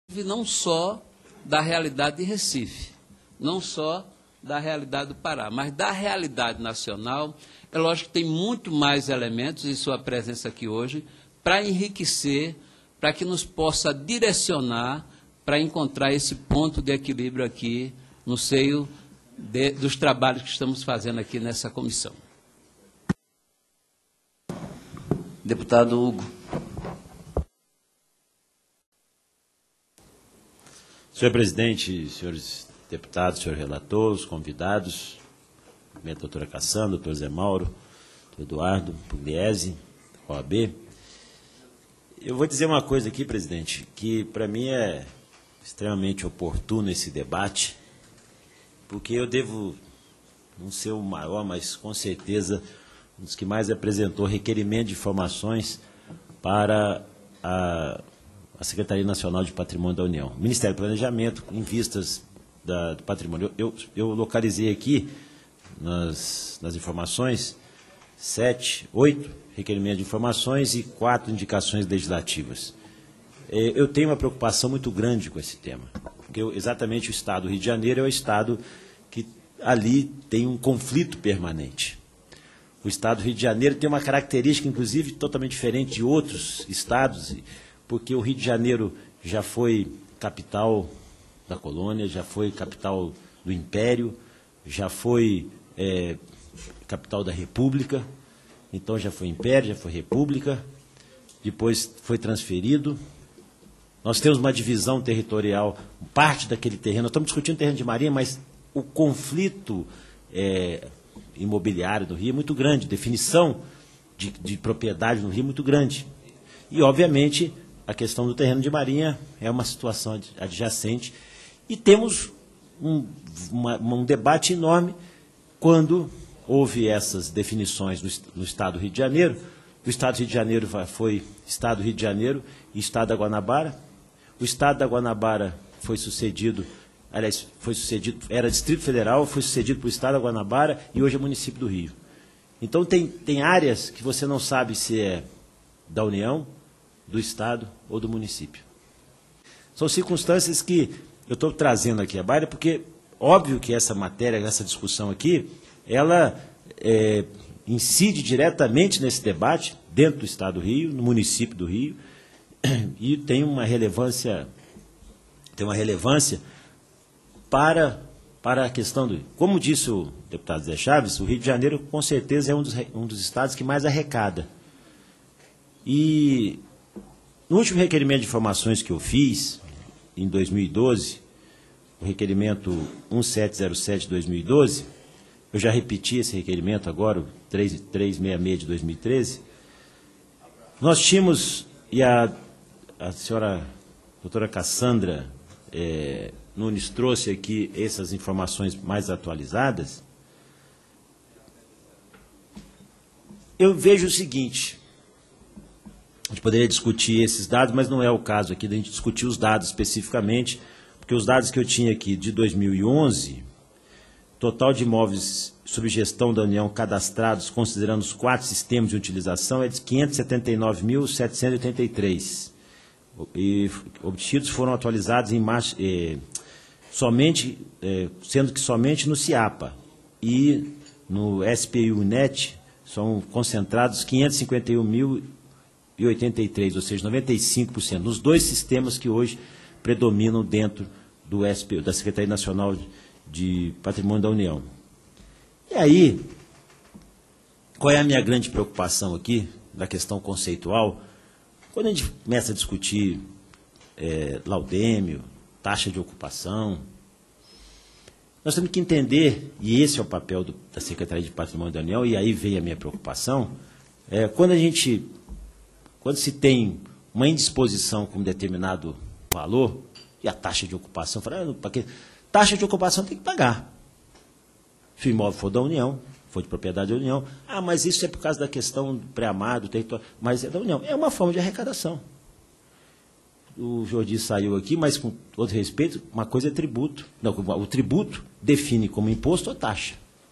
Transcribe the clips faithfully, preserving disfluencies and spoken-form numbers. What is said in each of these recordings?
não só da realidade de Recife, não só da realidade do Pará, mas da realidade nacional. É lógico que tem muito mais elementos, e sua presença aqui hoje, para enriquecer, para que nos possa direcionar para encontrar esse ponto de equilíbrio aqui no seio de, dos trabalhos que estamos fazendo aqui nessa comissão. Deputado Hugo. Senhor presidente, senhores deputados, senhor relator, os convidados, minha doutora Cassandra, doutor Zé Mauro, doutor Eduardo Pugliese, O A B. Eu vou dizer uma coisa aqui, presidente, que para mim é extremamente oportuno esse debate, porque eu devo não ser o maior, mas com certeza um dos que mais apresentou requerimento de informações para a, a Secretaria Nacional de Patrimônio da União. O Ministério do Planejamento, em vistas da, do patrimônio. Eu, eu localizei aqui, nas, nas informações, sete, oito requerimentos de informações e quatro indicações legislativas. Eu tenho uma preocupação muito grande com esse tema, porque eu, exatamente o Estado do Rio de Janeiro é o Estado que ali tem um conflito permanente. O Estado do Rio de Janeiro tem uma característica, inclusive, totalmente diferente de outros estados, porque o Rio de Janeiro já foi capital da colônia, já foi capital do Império, já foi é, capital da República, então já foi Império, já foi República, depois foi transferido. Nós temos uma divisão territorial, parte daquele terreno, nós estamos discutindo o terreno de Marinha, mas o conflito é, imobiliário do Rio é muito grande, definição de, de propriedade no Rio é muito grande. E, obviamente, a questão do terreno de Marinha é uma situação adjacente. E temos um, uma, um debate enorme quando houve essas definições no, no Estado do Rio de Janeiro. O Estado do Rio de Janeiro foi Estado do Rio de Janeiro e Estado da Guanabara. O Estado da Guanabara foi sucedido, aliás, foi sucedido, era Distrito Federal, foi sucedido pelo Estado da Guanabara e hoje é município do Rio. Então tem, tem áreas que você não sabe se é da União, do Estado ou do município. São circunstâncias que eu estou trazendo aqui à baila, porque óbvio que essa matéria, essa discussão aqui, ela é, incide diretamente nesse debate, dentro do Estado do Rio, no município do Rio, e tem uma relevância, tem uma relevância para, para a questão do... Como disse o deputado Zé Chaves, o Rio de Janeiro, com certeza, é um dos, um dos estados que mais arrecada. E no último requerimento de informações que eu fiz, em dois mil e doze, o requerimento um sete zero sete de dois mil e doze, eu já repeti esse requerimento agora, o trezentos e sessenta e seis de dois mil e treze, nós tínhamos, e a, a senhora doutora Cassandra é, Nunes trouxe aqui essas informações mais atualizadas, eu vejo o seguinte: a gente poderia discutir esses dados, mas não é o caso aqui da gente discutir os dados especificamente, porque os dados que eu tinha aqui de dois mil e onze, total de imóveis sob gestão da União cadastrados, considerando os quatro sistemas de utilização, é de quinhentos e setenta e nove mil, setecentos e oitenta e três. E obtidos foram atualizados em março, eh, somente, eh, sendo que somente no CIAPA e no S P I U-Net são concentrados quinhentos e cinquenta e um mil e oitenta e três, ou seja, noventa e cinco por cento, nos dois sistemas que hoje predominam dentro do S P U, da Secretaria Nacional de Patrimônio da União. E aí, qual é a minha grande preocupação aqui, da questão conceitual? Quando a gente começa a discutir é, laudêmio, taxa de ocupação, nós temos que entender, e esse é o papel do, da Secretaria de Patrimônio da União, e aí vem a minha preocupação, é, quando a gente, quando se tem uma indisposição com um determinado valor, e a taxa de ocupação, fala, ah, que taxa de ocupação tem que pagar. Se o imóvel for da União, for de propriedade da União, ah, mas isso é por causa da questão do pré-amado, do território, mas é da União. É uma forma de arrecadação. O Jordi saiu aqui, mas com todo respeito, uma coisa é tributo. Não, o tributo define como imposto ou taxa.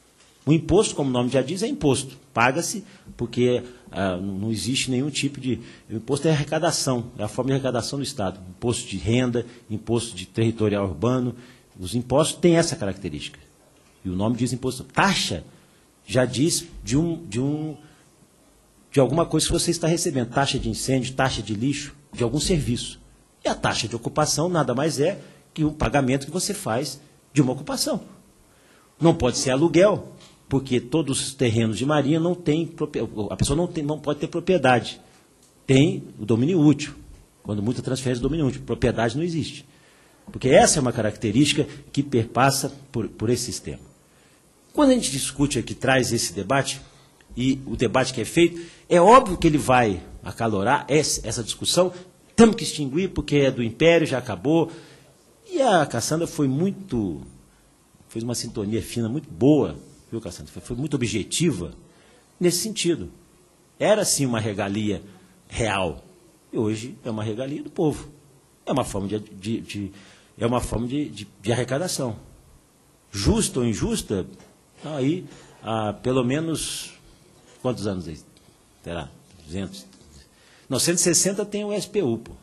O imposto, como o nome já diz, é imposto. Paga-se porque ah, não existe nenhum tipo de... O imposto é arrecadação, é a forma de arrecadação do Estado. Imposto de renda, imposto de territorial urbano. Os impostos têm essa característica. E o nome diz imposto. Taxa já diz de, um, de, um, de alguma coisa que você está recebendo. Taxa de incêndio, taxa de lixo, de algum serviço. E a taxa de ocupação nada mais é que o pagamento que você faz de uma ocupação. Não pode ser aluguel, porque todos os terrenos de marinha não tem, a pessoa não, tem, não pode ter propriedade. Tem o domínio útil. Quando muita transferência do domínio útil, propriedade não existe. Porque essa é uma característica que perpassa por, por esse sistema. Quando a gente discute aqui, traz esse debate, e o debate que é feito, é óbvio que ele vai acalorar essa, essa discussão, temos que extinguir porque é do Império, já acabou. E a Cassandra foi muito, fez uma sintonia fina muito boa, viu, Cassandra? Foi, foi muito objetiva nesse sentido. Era, sim, uma regalia real. E hoje é uma regalia do povo. É uma forma de, de, de, é uma forma de, de, de arrecadação. Justa ou injusta, aí, há pelo menos, quantos anos aí? Terá? duzentos? Não, cento e sessenta tem o S P U, pô.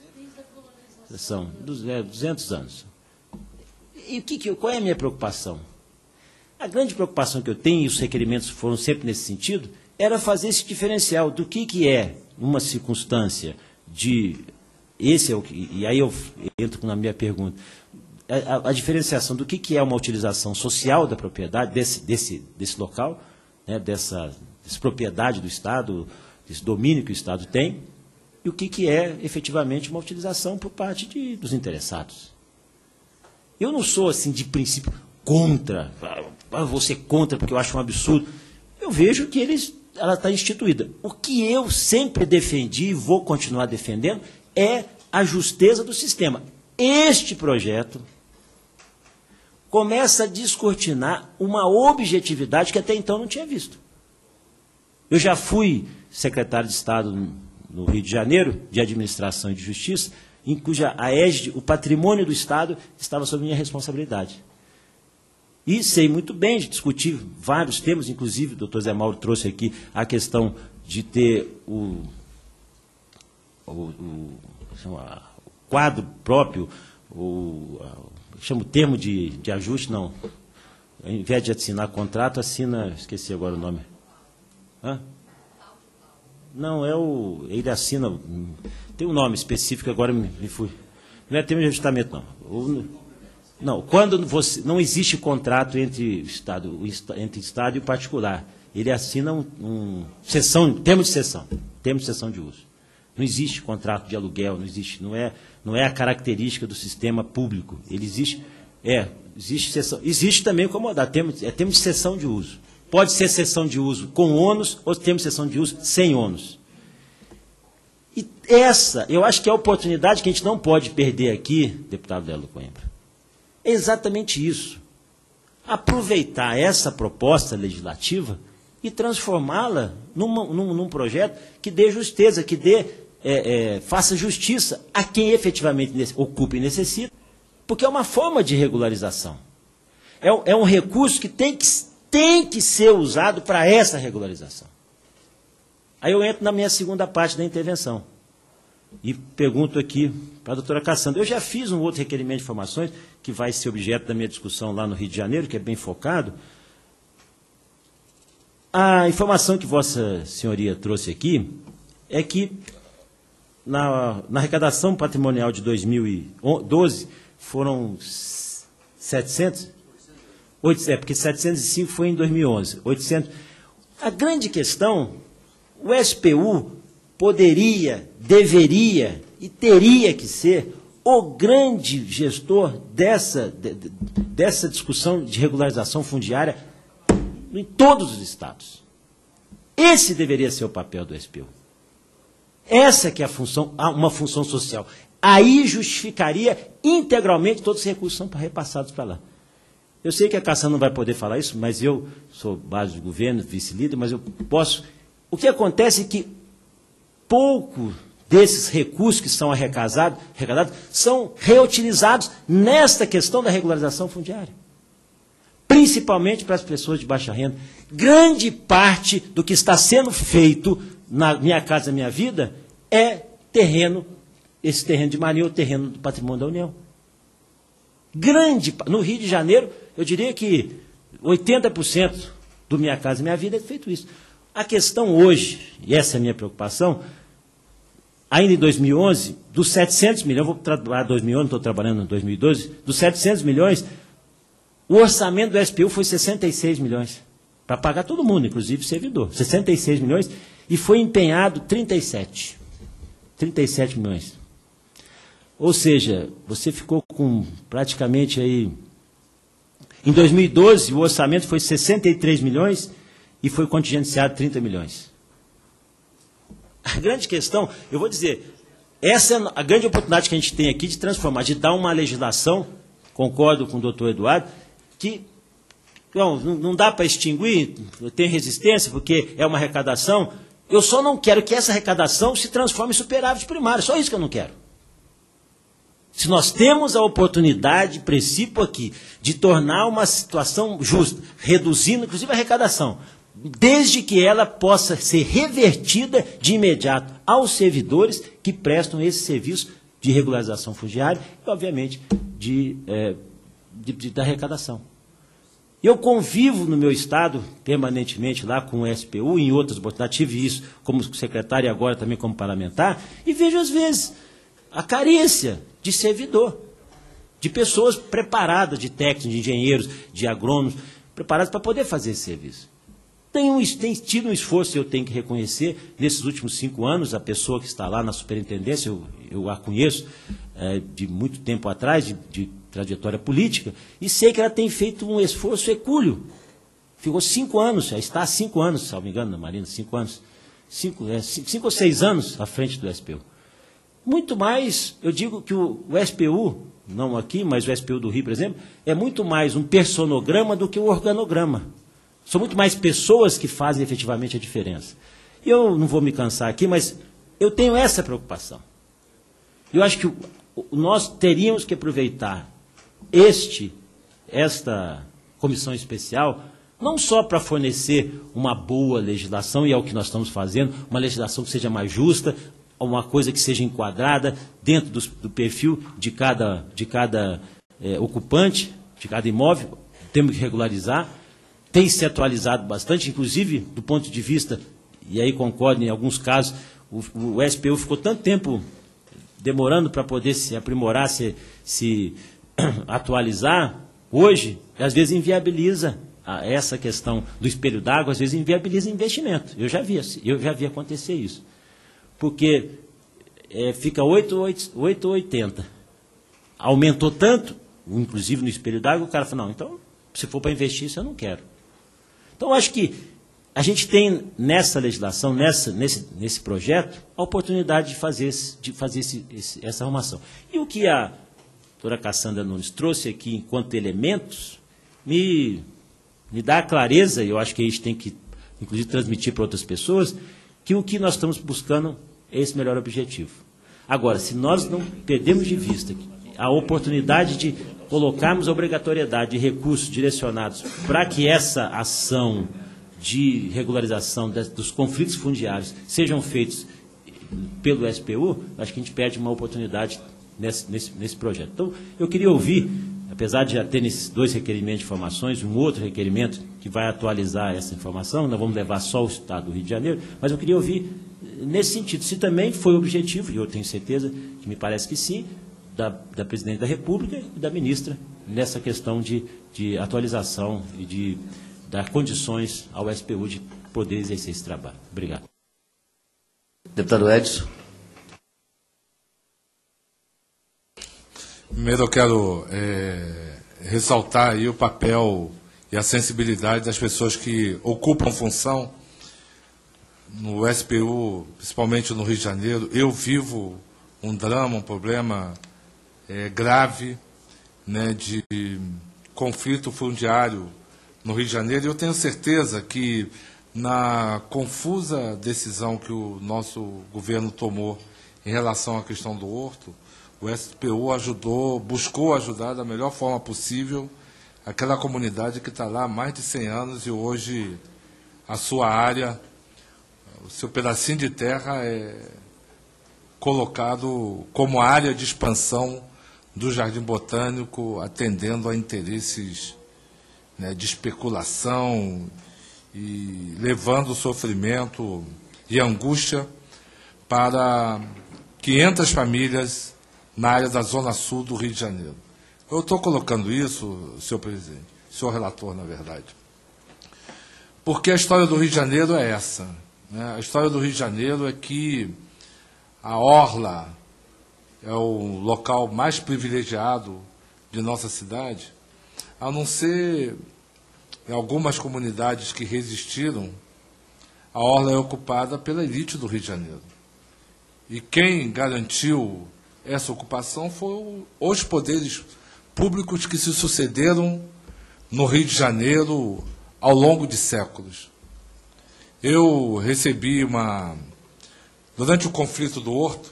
São duzentos anos. E o que, que, qual é a minha preocupação? A grande preocupação que eu tenho, e os requerimentos foram sempre nesse sentido, era fazer esse diferencial do que, que é uma circunstância de... Esse é o que, e aí eu entro na minha pergunta. A, a, a diferenciação do que, que é uma utilização social da propriedade, desse, desse, desse local, né, dessa, dessa propriedade do Estado, desse domínio que o Estado tem, e o que, que é efetivamente uma utilização por parte de, dos interessados. Eu não sou, assim, de princípio, contra, ah, vou ser contra porque eu acho um absurdo. Eu vejo que eles, ela está instituída. O que eu sempre defendi e vou continuar defendendo é a justeza do sistema. Este projeto começa a descortinar uma objetividade que até então não tinha visto. Eu já fui secretário de Estado no Rio de Janeiro, de Administração e de Justiça, em cuja a égide, o patrimônio do Estado, estava sob minha responsabilidade. E sei muito bem de discutir vários temas, inclusive o doutor Zé Mauro trouxe aqui a questão de ter o, o, o, chama, o quadro próprio, o, chama o termo de, de ajuste, não. Ao invés de assinar contrato, assina, esqueci agora o nome. Hã? Não, é o. Ele assina. Tem um nome específico, agora me, me fui. Não é termo de ajustamento, não. O, não, quando você, não existe contrato entre o Estado, o, entre o Estado e o particular. Ele assina um, um cessão, termo de cessão, termo de cessão de uso. Não existe contrato de aluguel, não existe, não é, não é a característica do sistema público. Ele existe, é, existe cessão. Existe também o comodato, termo, é termo de cessão de uso. Pode ser cessão de uso com ônus ou termo de cessão de uso sem ônus. E essa, eu acho que é a oportunidade que a gente não pode perder aqui, deputado Lelo Coimbra. É exatamente isso. Aproveitar essa proposta legislativa e transformá-la num, num, num projeto que dê justeza, que dê, é, é, faça justiça a quem efetivamente ocupa e necessita, porque é uma forma de regularização. É, é um recurso que tem que tem que ser usado para essa regularização. Aí eu entro na minha segunda parte da intervenção e pergunto aqui para a doutora Cassandra. Eu já fiz um outro requerimento de informações que vai ser objeto da minha discussão lá no Rio de Janeiro, que é bem focado. A informação que Vossa Senhoria trouxe aqui é que na, na arrecadação patrimonial de dois mil e doze foram setecentos... É, porque setecentos e cinco foi em dois mil e onze. oitocentos. A grande questão, o S P U poderia, deveria e teria que ser o grande gestor dessa, de, dessa discussão de regularização fundiária em todos os estados. Esse deveria ser o papel do S P U. Essa que é a função, uma função social. Aí justificaria integralmente todos os recursos são repassados para lá. Eu sei que a Cassandra não vai poder falar isso, mas eu sou base do governo, vice-líder, mas eu posso... O que acontece é que pouco desses recursos que são arrecadados, arrecadados são reutilizados nesta questão da regularização fundiária. principalmente para as pessoas de baixa renda. Grande parte do que está sendo feito na Minha Casa Minha Vida é terreno, esse terreno de Marinho é o terreno do patrimônio da União. Grande, no Rio de Janeiro, eu diria que oitenta por cento do Minha Casa Minha Vida é feito isso. A questão hoje, e essa é a minha preocupação, ainda em dois mil e onze, dos setecentos milhões, vou trabalhar dois mil e onze, estou trabalhando em dois mil e doze, dos setecentos milhões, o orçamento do S P U foi sessenta e seis milhões, para pagar todo mundo, inclusive servidor, sessenta e seis milhões, e foi empenhado trinta e sete. trinta e sete milhões. Ou seja, você ficou com praticamente aí... Em dois mil e doze, o orçamento foi sessenta e três milhões e foi contingenciado trinta milhões. A grande questão, eu vou dizer, essa é a grande oportunidade que a gente tem aqui de transformar, de dar uma legislação, concordo com o doutor Eduardo, que bom, não dá para extinguir, tem resistência, porque é uma arrecadação. Eu só não quero que essa arrecadação se transforme em superávit primário, só isso que eu não quero. Se nós temos a oportunidade, princípio aqui, de tornar uma situação justa, reduzindo inclusive a arrecadação, desde que ela possa ser revertida de imediato aos servidores que prestam esse serviço de regularização fundiária e, obviamente, de, é, de, de, da arrecadação. Eu convivo no meu estado permanentemente lá com o S P U, em outras oportunidades, tive isso como secretário e agora também como parlamentar, e vejo às vezes a carência de servidor, de pessoas preparadas, de técnicos, de engenheiros, de agrônomos, preparados para poder fazer esse serviço. Tem, um, tem tido um esforço, eu tenho que reconhecer, nesses últimos cinco anos, a pessoa que está lá na superintendência, eu, eu a conheço é, de muito tempo atrás, de, de trajetória política, e sei que ela tem feito um esforço hercúleo. Ficou cinco anos, já está há cinco anos, se não me engano, na Marina, cinco anos, cinco, é, cinco, cinco ou seis anos à frente do S P U. Muito mais, eu digo que o, o S P U, não aqui, mas o S P U do Rio, por exemplo, é muito mais um personograma do que um organograma. São muito mais pessoas que fazem efetivamente a diferença. Eu não vou me cansar aqui, mas eu tenho essa preocupação. Eu acho que o, nós teríamos que aproveitar este, esta comissão especial, não só para fornecer uma boa legislação, e é o que nós estamos fazendo, uma legislação que seja mais justa, uma coisa que seja enquadrada dentro do, do perfil de cada, de cada é, ocupante, de cada imóvel, temos que regularizar, tem se atualizado bastante, inclusive do ponto de vista, e aí concordo em alguns casos, o, o S P U ficou tanto tempo demorando para poder se aprimorar, se, se atualizar, hoje, às vezes inviabiliza a, essa questão do espelho d'água, às vezes inviabiliza investimento. Eu já vi, eu já vi acontecer isso. Porque é, fica oito ou oitenta. Aumentou tanto, inclusive no espelho d'água, o cara fala, não, então, se for para investir isso, eu não quero. Então, acho que a gente tem nessa legislação, nessa, nesse, nesse projeto, a oportunidade de fazer, esse, de fazer esse, esse, essa arrumação. E o que a doutora Cassandra Nunes trouxe aqui enquanto elementos, me, me dá a clareza, e eu acho que a gente tem que, inclusive, transmitir para outras pessoas, que o que nós estamos buscando é esse melhor objetivo. Agora, se nós não perdemos de vista a oportunidade de colocarmos a obrigatoriedade de recursos direcionados para que essa ação de regularização dos conflitos fundiários sejam feitos pelo S P U, acho que a gente perde uma oportunidade nesse, nesse, nesse projeto. Então, eu queria ouvir, apesar de já ter nesses dois requerimentos de informações, um outro requerimento que vai atualizar essa informação, nós vamos levar só o Estado do Rio de Janeiro, mas eu queria ouvir nesse sentido, se também foi o objetivo, e eu tenho certeza que me parece que sim, da, da Presidente da República e da Ministra, nessa questão de, de atualização e de dar condições ao S P U de poder exercer esse trabalho. Obrigado. Deputado Edson. Primeiro eu quero é, ressaltar aí o papel e a sensibilidade das pessoas que ocupam função no S P U, principalmente no Rio de Janeiro. Eu vivo um drama, um problema é, grave, né, de conflito fundiário no Rio de Janeiro. E eu tenho certeza que na confusa decisão que o nosso governo tomou em relação à questão do horto, o S P U ajudou, buscou ajudar da melhor forma possível aquela comunidade que está lá há mais de cem anos e hoje a sua área, o seu pedacinho de terra é colocado como área de expansão do Jardim Botânico, atendendo a interesses, né, de especulação e levando sofrimento e angústia para quinhentas famílias na área da Zona Sul do Rio de Janeiro. Eu estou colocando isso, senhor presidente, senhor relator, na verdade, porque a história do Rio de Janeiro é essa, né? A história do Rio de Janeiro é que a orla é o local mais privilegiado de nossa cidade, a não ser em algumas comunidades que resistiram, a orla é ocupada pela elite do Rio de Janeiro. E quem garantiu essa ocupação foram os poderes públicos que se sucederam no Rio de Janeiro ao longo de séculos. Eu recebi uma... Durante o conflito do Horto,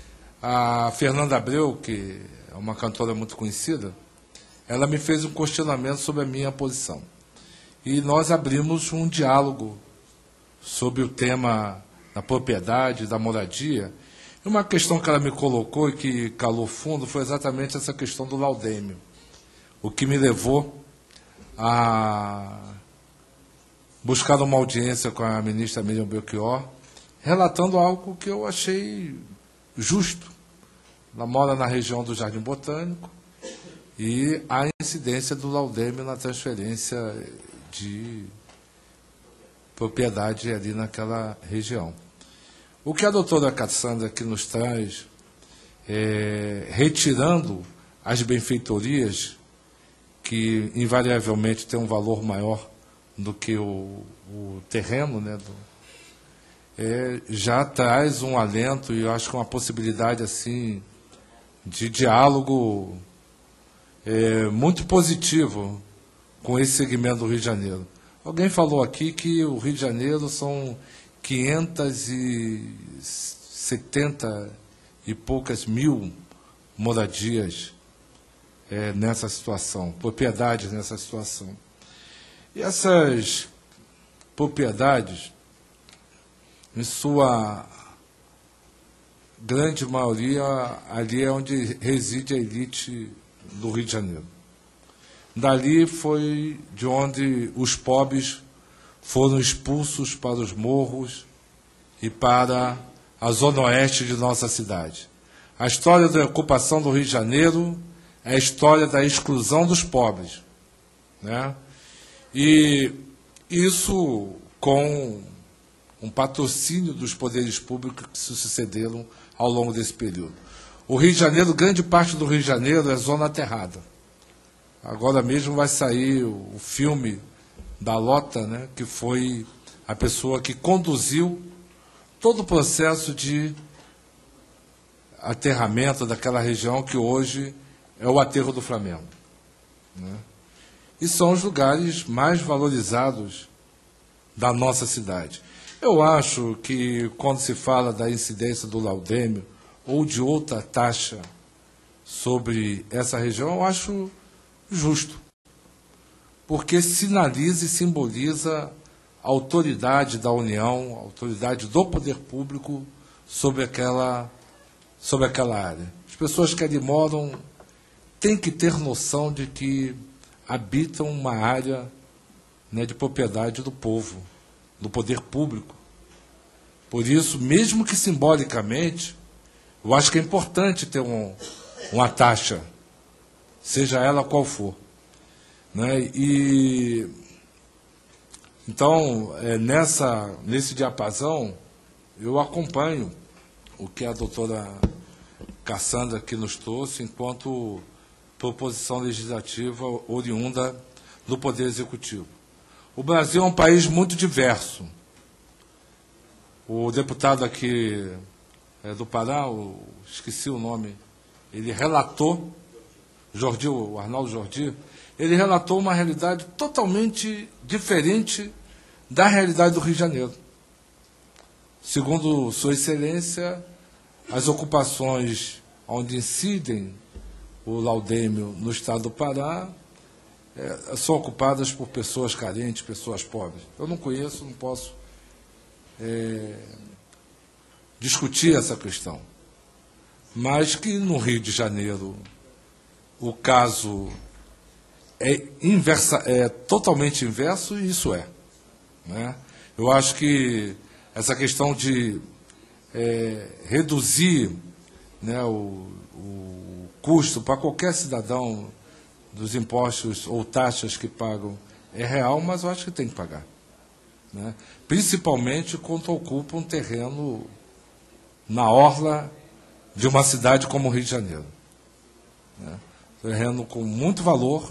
a Fernanda Abreu, que é uma cantora muito conhecida, ela me fez um questionamento sobre a minha posição. E nós abrimos um diálogo sobre o tema da propriedade, da moradia. E uma questão que ela me colocou e que calou fundo foi exatamente essa questão do laudêmio, o que me levou a buscar uma audiência com a ministra Miriam Belchior, relatando algo que eu achei justo. Ela mora na região do Jardim Botânico e a incidência do laudêmio na transferência de propriedade ali naquela região. O que a doutora Cassandra aqui nos traz, é, retirando as benfeitorias, que invariavelmente tem um valor maior do que o, o terreno, né, do, é, já traz um alento e eu acho que uma possibilidade assim de diálogo é, muito positivo com esse segmento do Rio de Janeiro. Alguém falou aqui que o Rio de Janeiro são quinhentas e setenta e poucas mil moradias é, nessa situação, propriedades nessa situação. E essas propriedades, em sua grande maioria, ali é onde reside a elite do Rio de Janeiro. Dali foi de onde os pobres foram expulsos para os morros e para a zona oeste de nossa cidade. A história da ocupação do Rio de Janeiro é a história da exclusão dos pobres, né? E isso com um patrocínio dos poderes públicos que se sucederam ao longo desse período. O Rio de Janeiro, grande parte do Rio de Janeiro é zona aterrada. Agora mesmo vai sair o filme da Lota, né, que foi a pessoa que conduziu todo o processo de aterramento daquela região que hoje é o aterro do Flamengo, né? E são os lugares mais valorizados da nossa cidade. Eu acho que quando se fala da incidência do laudêmio ou de outra taxa sobre essa região, eu acho justo, porque sinaliza e simboliza a autoridade da União, a autoridade do poder público sobre aquela, sobre aquela área. As pessoas que ali moram têm que ter noção de que habitam uma área, né, de propriedade do povo, do poder público. Por isso, mesmo que simbolicamente, eu acho que é importante ter um, uma taxa, seja ela qual for, né? E então, é, nessa, nesse diapasão, eu acompanho o que a doutora Cassandra aqui nos trouxe enquanto proposição legislativa oriunda do Poder Executivo. O Brasil é um país muito diverso. O deputado aqui é, do Pará, o, esqueci o nome, ele relatou, Jordi, o Arnaldo Jordi, ele relatou uma realidade totalmente diferente da realidade do Rio de Janeiro. Segundo Sua Excelência, as ocupações onde incidem o laudêmio no estado do Pará é, são ocupadas por pessoas carentes, pessoas pobres. Eu não conheço, não posso é, discutir essa questão. Mas que no Rio de Janeiro o caso é, inversa, é totalmente inverso, e isso é. Né? Eu acho que essa questão de é, reduzir, né, o, o custo para qualquer cidadão dos impostos ou taxas que pagam é real, mas eu acho que tem que pagar. Né? Principalmente quando ocupa um terreno na orla de uma cidade como o Rio de Janeiro. Né? Terreno com muito valor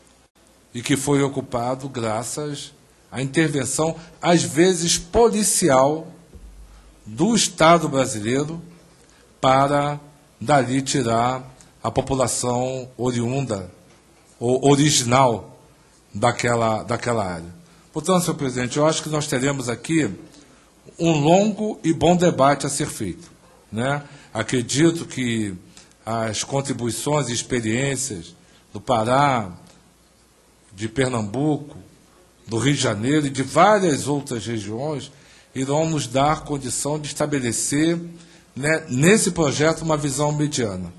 e que foi ocupado graças à intervenção, às vezes policial, do Estado brasileiro para dali tirar a população oriunda ou original daquela, daquela área. Portanto, senhor presidente, eu acho que nós teremos aqui um longo e bom debate a ser feito. Né? Acredito que as contribuições e experiências do Pará, de Pernambuco, do Rio de Janeiro e de várias outras regiões irão nos dar condição de estabelecer, né, nesse projeto uma visão mediana.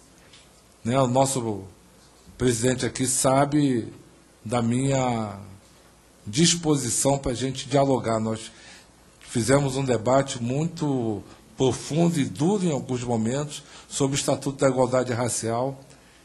Né? O nosso presidente aqui sabe da minha disposição para a gente dialogar. Nós fizemos um debate muito profundo e duro em alguns momentos sobre o Estatuto da Igualdade Racial,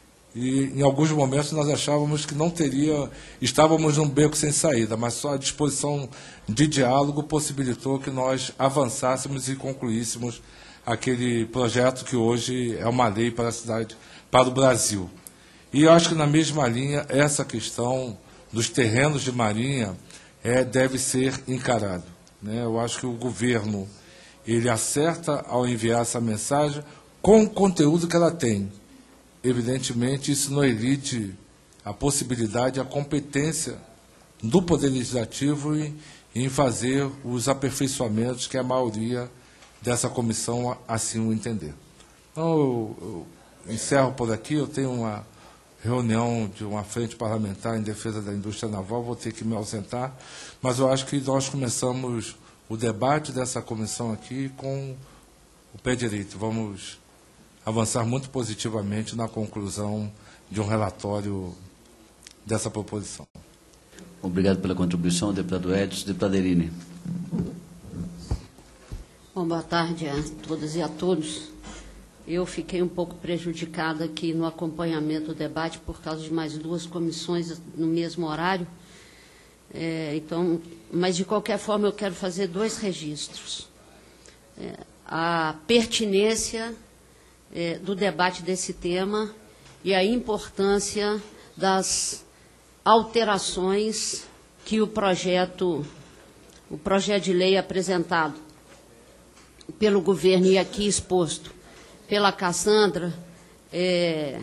e em alguns momentos nós achávamos que não teria, estávamos num beco sem saída, mas só a disposição de diálogo possibilitou que nós avançássemos e concluíssemos aquele projeto que hoje é uma lei para a cidade, para o Brasil. E eu acho que na mesma linha essa questão dos terrenos de Marinha é, deve ser encarado. Né? Eu acho que o governo ele acerta ao enviar essa mensagem com o conteúdo que ela tem. Evidentemente, isso não elide a possibilidade, a competência do Poder Legislativo em, em fazer os aperfeiçoamentos que a maioria dessa comissão assim o entender. Então, eu, eu encerro por aqui. Eu tenho uma reunião de uma frente parlamentar em defesa da indústria naval, vou ter que me ausentar, mas eu acho que nós começamos o debate dessa comissão aqui com o pé direito. Vamos avançar muito positivamente na conclusão de um relatório dessa proposição. Obrigado pela contribuição, deputado Edson. Deputada Irine. Bom, boa tarde a todas e a todos. Eu fiquei um pouco prejudicada aqui no acompanhamento do debate por causa de mais duas comissões no mesmo horário. É, então, mas, de qualquer forma, eu quero fazer dois registros. É, a pertinência é, do debate desse tema e a importância das alterações que o projeto, o projeto de lei apresentado pelo governo e aqui exposto pela Cassandra, é,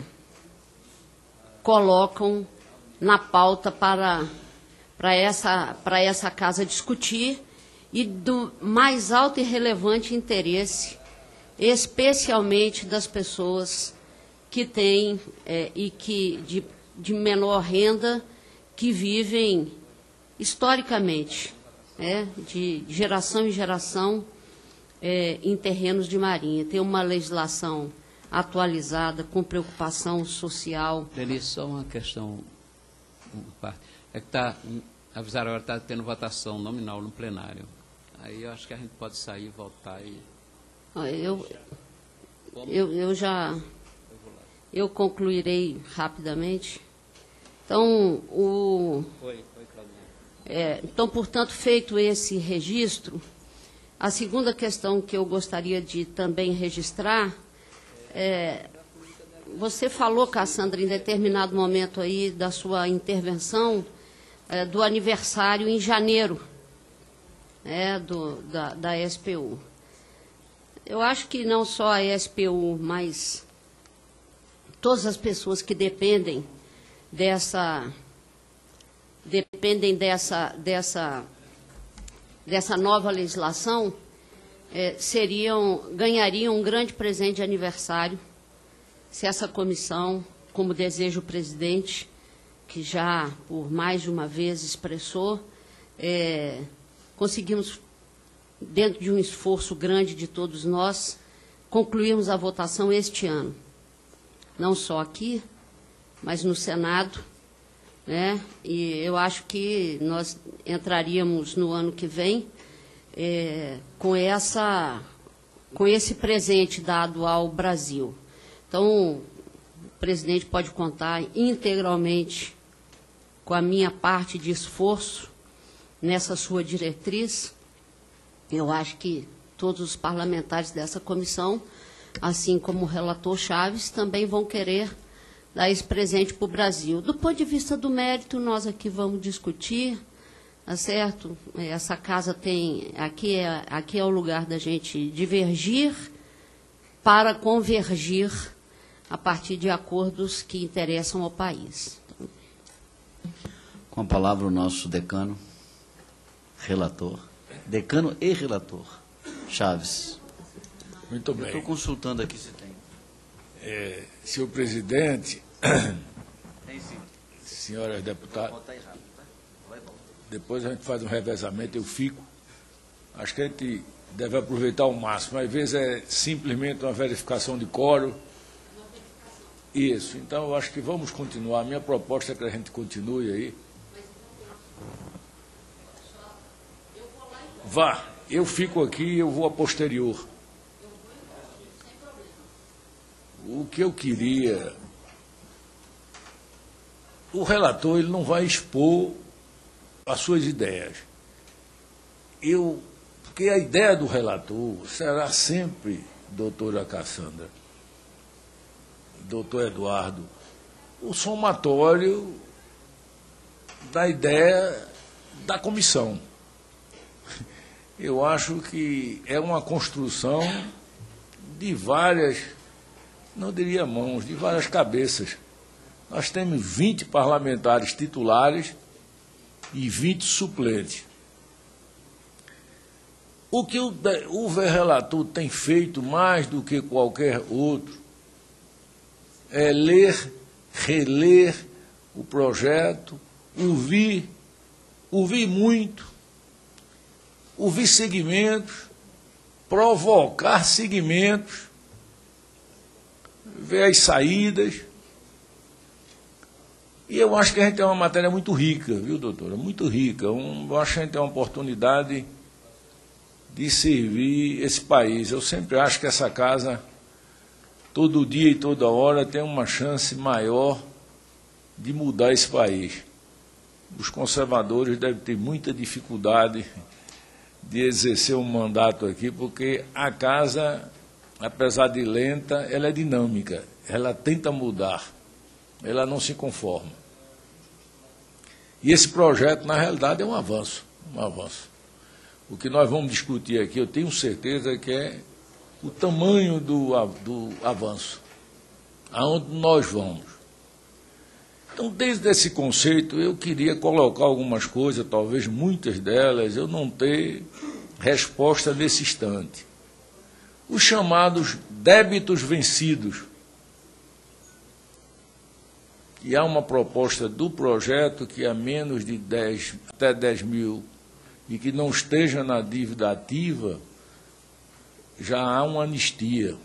colocam na pauta para, para, essa, para essa casa discutir, e do mais alto e relevante interesse, especialmente das pessoas que têm é, e que de, de menor renda, que vivem historicamente, é, de geração em geração, É, em terrenos de marinha. Tem uma legislação atualizada, com preocupação social. Denise, só uma questão. É que está, avisaram agora, está tendo votação nominal no plenário. Aí eu acho que a gente pode sair e voltar. E... Eu, eu, eu já eu concluirei rapidamente. Então, o, foi, foi, Claudinha. É, então, portanto, feito esse registro, a segunda questão que eu gostaria de também registrar é, você falou, Cassandra, em determinado momento aí da sua intervenção, é, do aniversário em janeiro, é, do, da, da S P U. Eu acho que não só a S P U, mas todas as pessoas que dependem dessa, dependem dessa, dessa dessa nova legislação, eh, seriam, ganhariam um grande presente de aniversário se essa comissão, como deseja o presidente, que já por mais de uma vez expressou, é, conseguimos, dentro de um esforço grande de todos nós, concluirmos a votação este ano. Não só aqui, mas no Senado, né? E eu acho que nós entraríamos no ano que vem é, com, essa, com esse presente dado ao Brasil. Então, o presidente pode contar integralmente com a minha parte de esforço nessa sua diretriz. Eu acho que todos os parlamentares dessa comissão, assim como o relator Chaves, também vão querer dar esse presente para o Brasil. Do ponto de vista do mérito, nós aqui vamos discutir, tá certo? Essa casa tem, aqui é, aqui é o lugar da gente divergir para convergir a partir de acordos que interessam ao país. Com a palavra o nosso decano, relator, decano e relator, Chaves. Muito Eu bem. estou consultando aqui se tem. É, senhor presidente, Tem sim. senhoras deputadas, Bota aí rápido, tá? Vai bom. depois a gente faz um revezamento, eu fico. Acho que a gente deve aproveitar ao máximo. Às vezes é simplesmente uma verificação de quórum. Isso, então eu acho que vamos continuar. A minha proposta é que a gente continue aí. Vá, eu fico aqui e eu vou a posterior. O que eu queria... O relator ele não vai expor as suas ideias. Eu, porque a ideia do relator será sempre, doutora Cassandra, doutor Eduardo, o somatório da ideia da comissão. Eu acho que é uma construção de várias, não diria mãos, de várias cabeças. Nós temos vinte parlamentares titulares e vinte suplentes. O que o, o relator tem feito mais do que qualquer outro é ler, reler o projeto, ouvir, ouvir muito, ouvir segmentos, provocar segmentos, ver as saídas. E eu acho que a gente tem uma matéria muito rica, viu, doutora? Muito rica. Um, eu acho que a gente tem uma oportunidade de servir esse país. Eu sempre acho que essa casa, todo dia e toda hora, tem uma chance maior de mudar esse país. Os conservadores devem ter muita dificuldade de exercer um mandato aqui, porque a casa, apesar de lenta, ela é dinâmica, ela tenta mudar, ela não se conforma. E esse projeto, na realidade, é um avanço, um avanço. O que nós vamos discutir aqui, eu tenho certeza que é o tamanho do, do avanço, aonde nós vamos. Então, desde esse conceito, eu queria colocar algumas coisas, talvez muitas delas, eu não ter resposta nesse instante. Os chamados débitos vencidos. E há uma proposta do projeto que a menos de dez, até dez mil, e que não esteja na dívida ativa, já há uma anistia.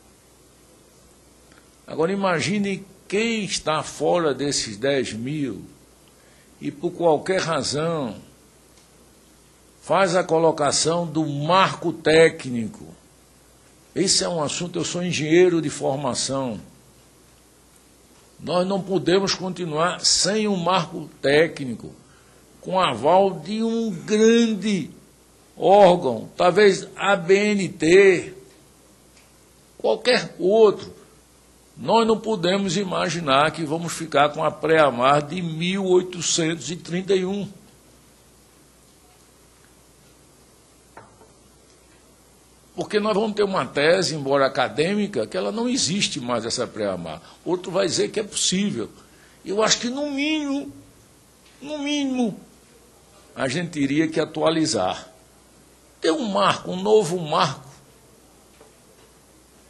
Agora, imagine quem está fora desses dez mil e, por qualquer razão, faz a colocação do marco técnico. Esse é um assunto, eu sou engenheiro de formação. Nós não podemos continuar sem um marco técnico, com aval de um grande órgão, talvez A B N T, qualquer outro. Nós não podemos imaginar que vamos ficar com a pré-amar de mil oitocentos e trinta e um. Porque nós vamos ter uma tese, embora acadêmica, que ela não existe mais, essa pré-amar. Outro vai dizer que é possível. Eu acho que, no mínimo, no mínimo, a gente teria que atualizar. Ter um marco, um novo marco.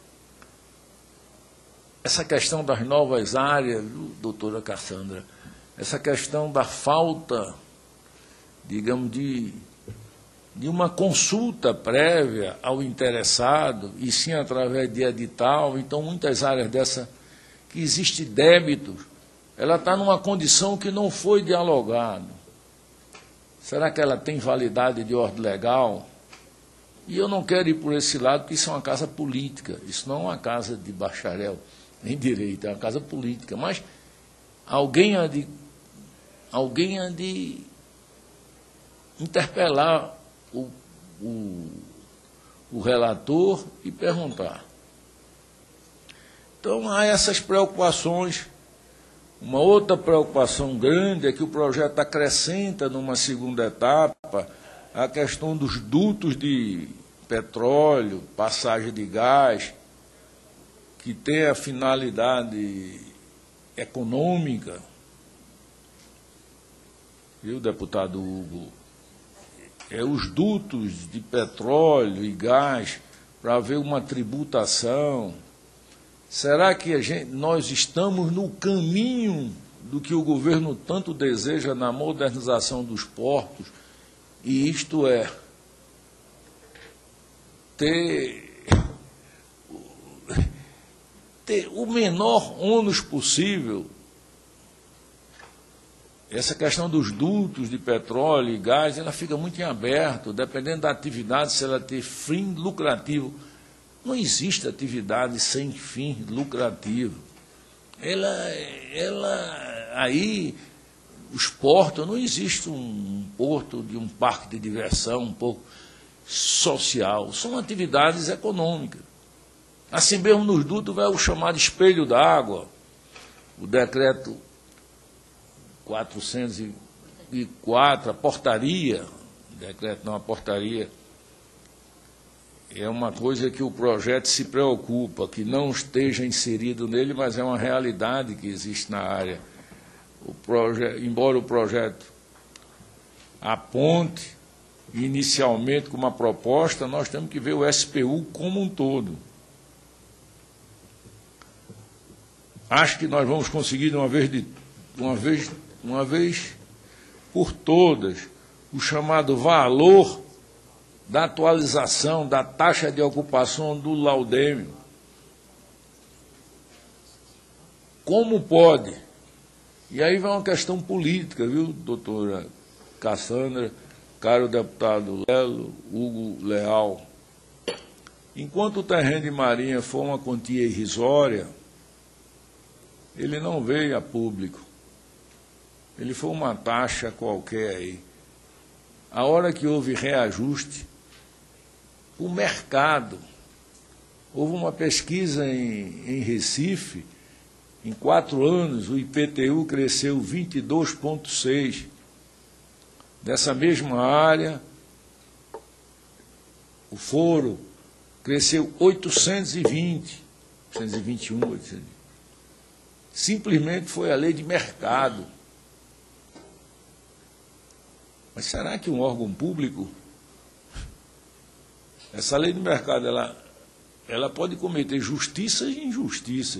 Essa questão das novas áreas, doutora Cassandra, essa questão da falta, digamos, de, de uma consulta prévia ao interessado, e sim através de edital. Então, muitas áreas dessa que existe débito, ela está numa condição que não foi dialogado. Será que ela tem validade de ordem legal? E eu não quero ir por esse lado, porque isso é uma casa política, isso não é uma casa de bacharel em direito, é uma casa política. Mas alguém há de, alguém há de interpelar o, o, o relator e perguntar. Então, há essas preocupações. Uma outra preocupação grande é que o projeto acrescenta, numa segunda etapa, a questão dos dutos de petróleo, passagem de gás, que tem a finalidade econômica. Viu, deputado Hugo? É os dutos de petróleo e gás para haver uma tributação. Será que a gente, nós estamos no caminho do que o governo tanto deseja na modernização dos portos? E isto é, ter, ter o menor ônus possível. Essa questão dos dutos de petróleo e gás, ela fica muito em aberto, dependendo da atividade, se ela tem fim lucrativo. Não existe atividade sem fim lucrativo. Ela, ela, aí, os portos, não existe um porto de um parque de diversão, um pouco social. São atividades econômicas. Assim mesmo nos dutos vai o chamado espelho d'água, o decreto quatrocentos e quatro, a portaria, decreto não, a portaria, é uma coisa que o projeto se preocupa, que não esteja inserido nele, mas é uma realidade que existe na área. O proje- embora o projeto aponte inicialmente com uma proposta, nós temos que ver o S P U como um todo. Acho que nós vamos conseguir de uma vez, de, uma vez, uma vez por todas o chamado valor da atualização da taxa de ocupação do laudêmio. Como pode? E aí vai uma questão política, viu, doutora Cassandra, caro deputado Lelo, Hugo Leal. Enquanto o terreno de Marinha for uma quantia irrisória, ele não veio a público. Ele foi uma taxa qualquer aí. A hora que houve reajuste, o mercado, houve uma pesquisa em, em Recife, em quatro anos o I P T U cresceu vinte e dois vírgula seis. Dessa mesma área, o foro cresceu oitocentos e vinte, oitocentos e vinte e um, oitocentos e vinte. Simplesmente foi a lei de mercado. Mas será que um órgão público, essa lei de mercado, ela, ela pode cometer justiças e injustiças?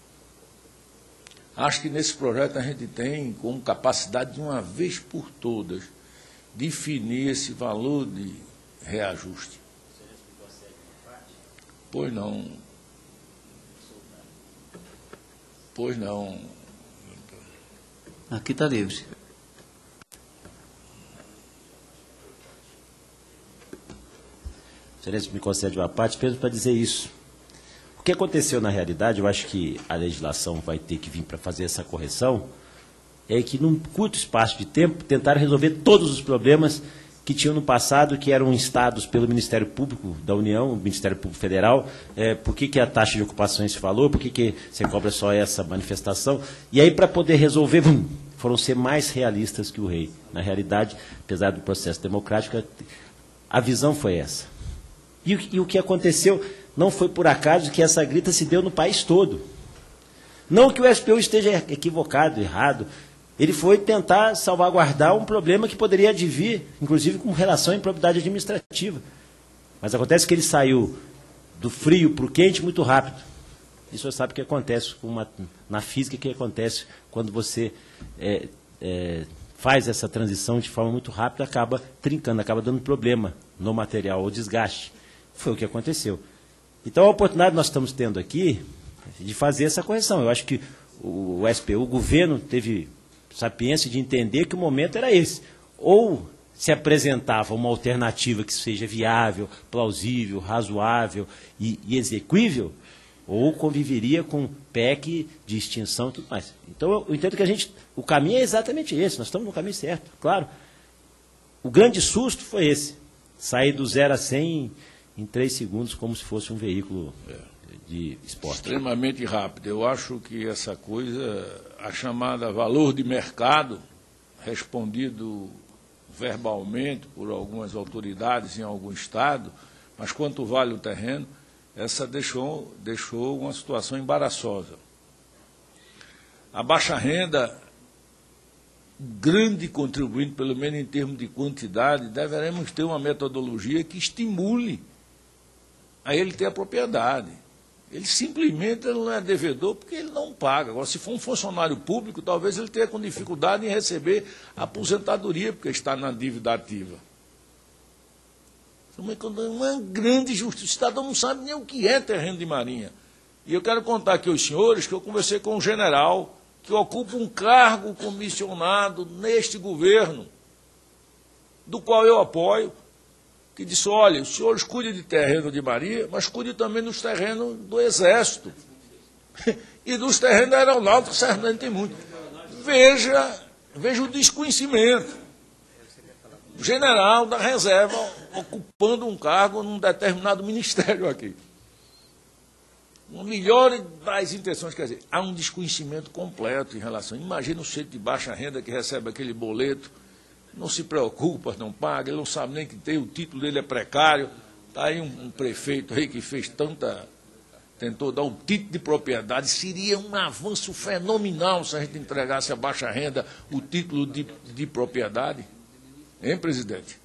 Acho que nesse projeto a gente tem como capacidade de uma vez por todas definir esse valor de reajuste. Pois não. Pois não. Aqui está livre. Excelência, me concede uma parte, apenas para dizer isso. O que aconteceu na realidade, eu acho que a legislação vai ter que vir para fazer essa correção, é que num curto espaço de tempo tentaram resolver todos os problemas que tinham no passado, que eram instados pelo Ministério Público da União, o Ministério Público Federal, é, por que, que a taxa de ocupação é esse valor, por que, que você cobra só essa manifestação, e aí para poder resolver, bum, foram ser mais realistas que o rei. Na realidade, apesar do processo democrático, a visão foi essa. E, e o que aconteceu não foi por acaso que essa grita se deu no país todo. Não que o S P U esteja equivocado, errado. Ele foi tentar salvaguardar um problema que poderia advir, inclusive com relação à improbidade administrativa. Mas acontece que ele saiu do frio para o quente muito rápido. E o senhor sabe o que acontece com uma, na física, o que acontece quando você é, é, faz essa transição de forma muito rápida, acaba trincando, acaba dando problema no material, ou desgaste. Foi o que aconteceu. Então, a oportunidade que nós estamos tendo aqui de fazer essa correção. Eu acho que o, o S P U, o governo, teve sapiência de entender que o momento era esse. Ou se apresentava uma alternativa que seja viável, plausível, razoável e, e exequível, ou conviveria com P E C de extinção e tudo mais. Então, eu entendo que a gente, o caminho é exatamente esse, nós estamos no caminho certo, claro. O grande susto foi esse, sair do zero a cem em, em três segundos, como se fosse um veículo de esporte. Extremamente rápido. Eu acho que essa coisa, a chamada valor de mercado, respondido verbalmente por algumas autoridades em algum estado, mas quanto vale o terreno, essa deixou, deixou uma situação embaraçosa. A baixa renda, grande contribuinte, pelo menos em termos de quantidade, deveremos ter uma metodologia que estimule a ele ter a propriedade. Ele simplesmente não é devedor porque ele não paga. Agora, se for um funcionário público, talvez ele tenha com dificuldade em receber a aposentadoria, porque está na dívida ativa. Uma grande injustiça. O cidadão não sabe nem o que é terreno de marinha. E eu quero contar aqui aos senhores que eu conversei com um general que ocupa um cargo comissionado neste governo, do qual eu apoio, que disse, olha, os senhores cuidem de terreno de marinha, mas cuidem também dos terrenos do Exército. E dos terrenos da aeronáutica, certamente tem muito. Veja, veja o desconhecimento. O general da reserva ocupando um cargo num determinado ministério aqui. Uma melhor das intenções, quer dizer, há um desconhecimento completo em relação. Imagina o sujeito de baixa renda que recebe aquele boleto, não se preocupa, não paga, ele não sabe nem que tem, o título dele é precário. Está aí um, um prefeito aí que fez tanta, tentou dar um título de propriedade, seria um avanço fenomenal se a gente entregasse a baixa renda o título de, de propriedade. Hein, presidente?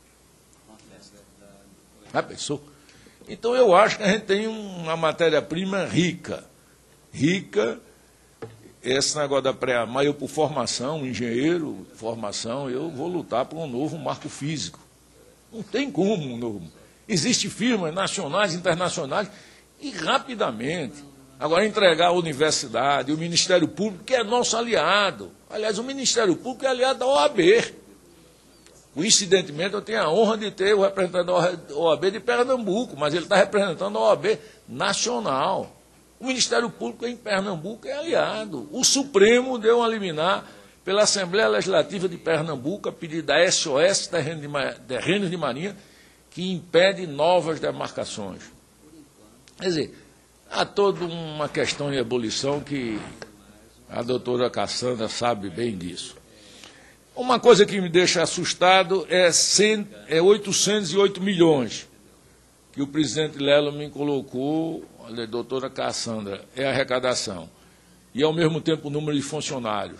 Já pensou? Então, eu acho que a gente tem uma matéria-prima rica. Rica, esse negócio da pré mas eu, por formação, engenheiro, formação, eu vou lutar por um novo marco físico. Não tem como um novo. Existem firmas nacionais, internacionais, e rapidamente. Agora, entregar a universidade, o Ministério Público, que é nosso aliado. Aliás, o Ministério Público é aliado da O A B. Coincidentemente, eu tenho a honra de ter o representante da O A B de Pernambuco, mas ele está representando a O A B nacional. O Ministério Público em Pernambuco é aliado. O Supremo deu uma liminar pela Assembleia Legislativa de Pernambuco, a pedido da S O S, Terrenos de Marinha, que impede novas demarcações. Quer dizer, há toda uma questão de ebulição que a doutora Cassandra sabe bem disso. Uma coisa que me deixa assustado é, cem, é oitocentos e oito milhões que o presidente Lelo me colocou, olha, doutora Cassandra, é a arrecadação. E, ao mesmo tempo, o número de funcionários.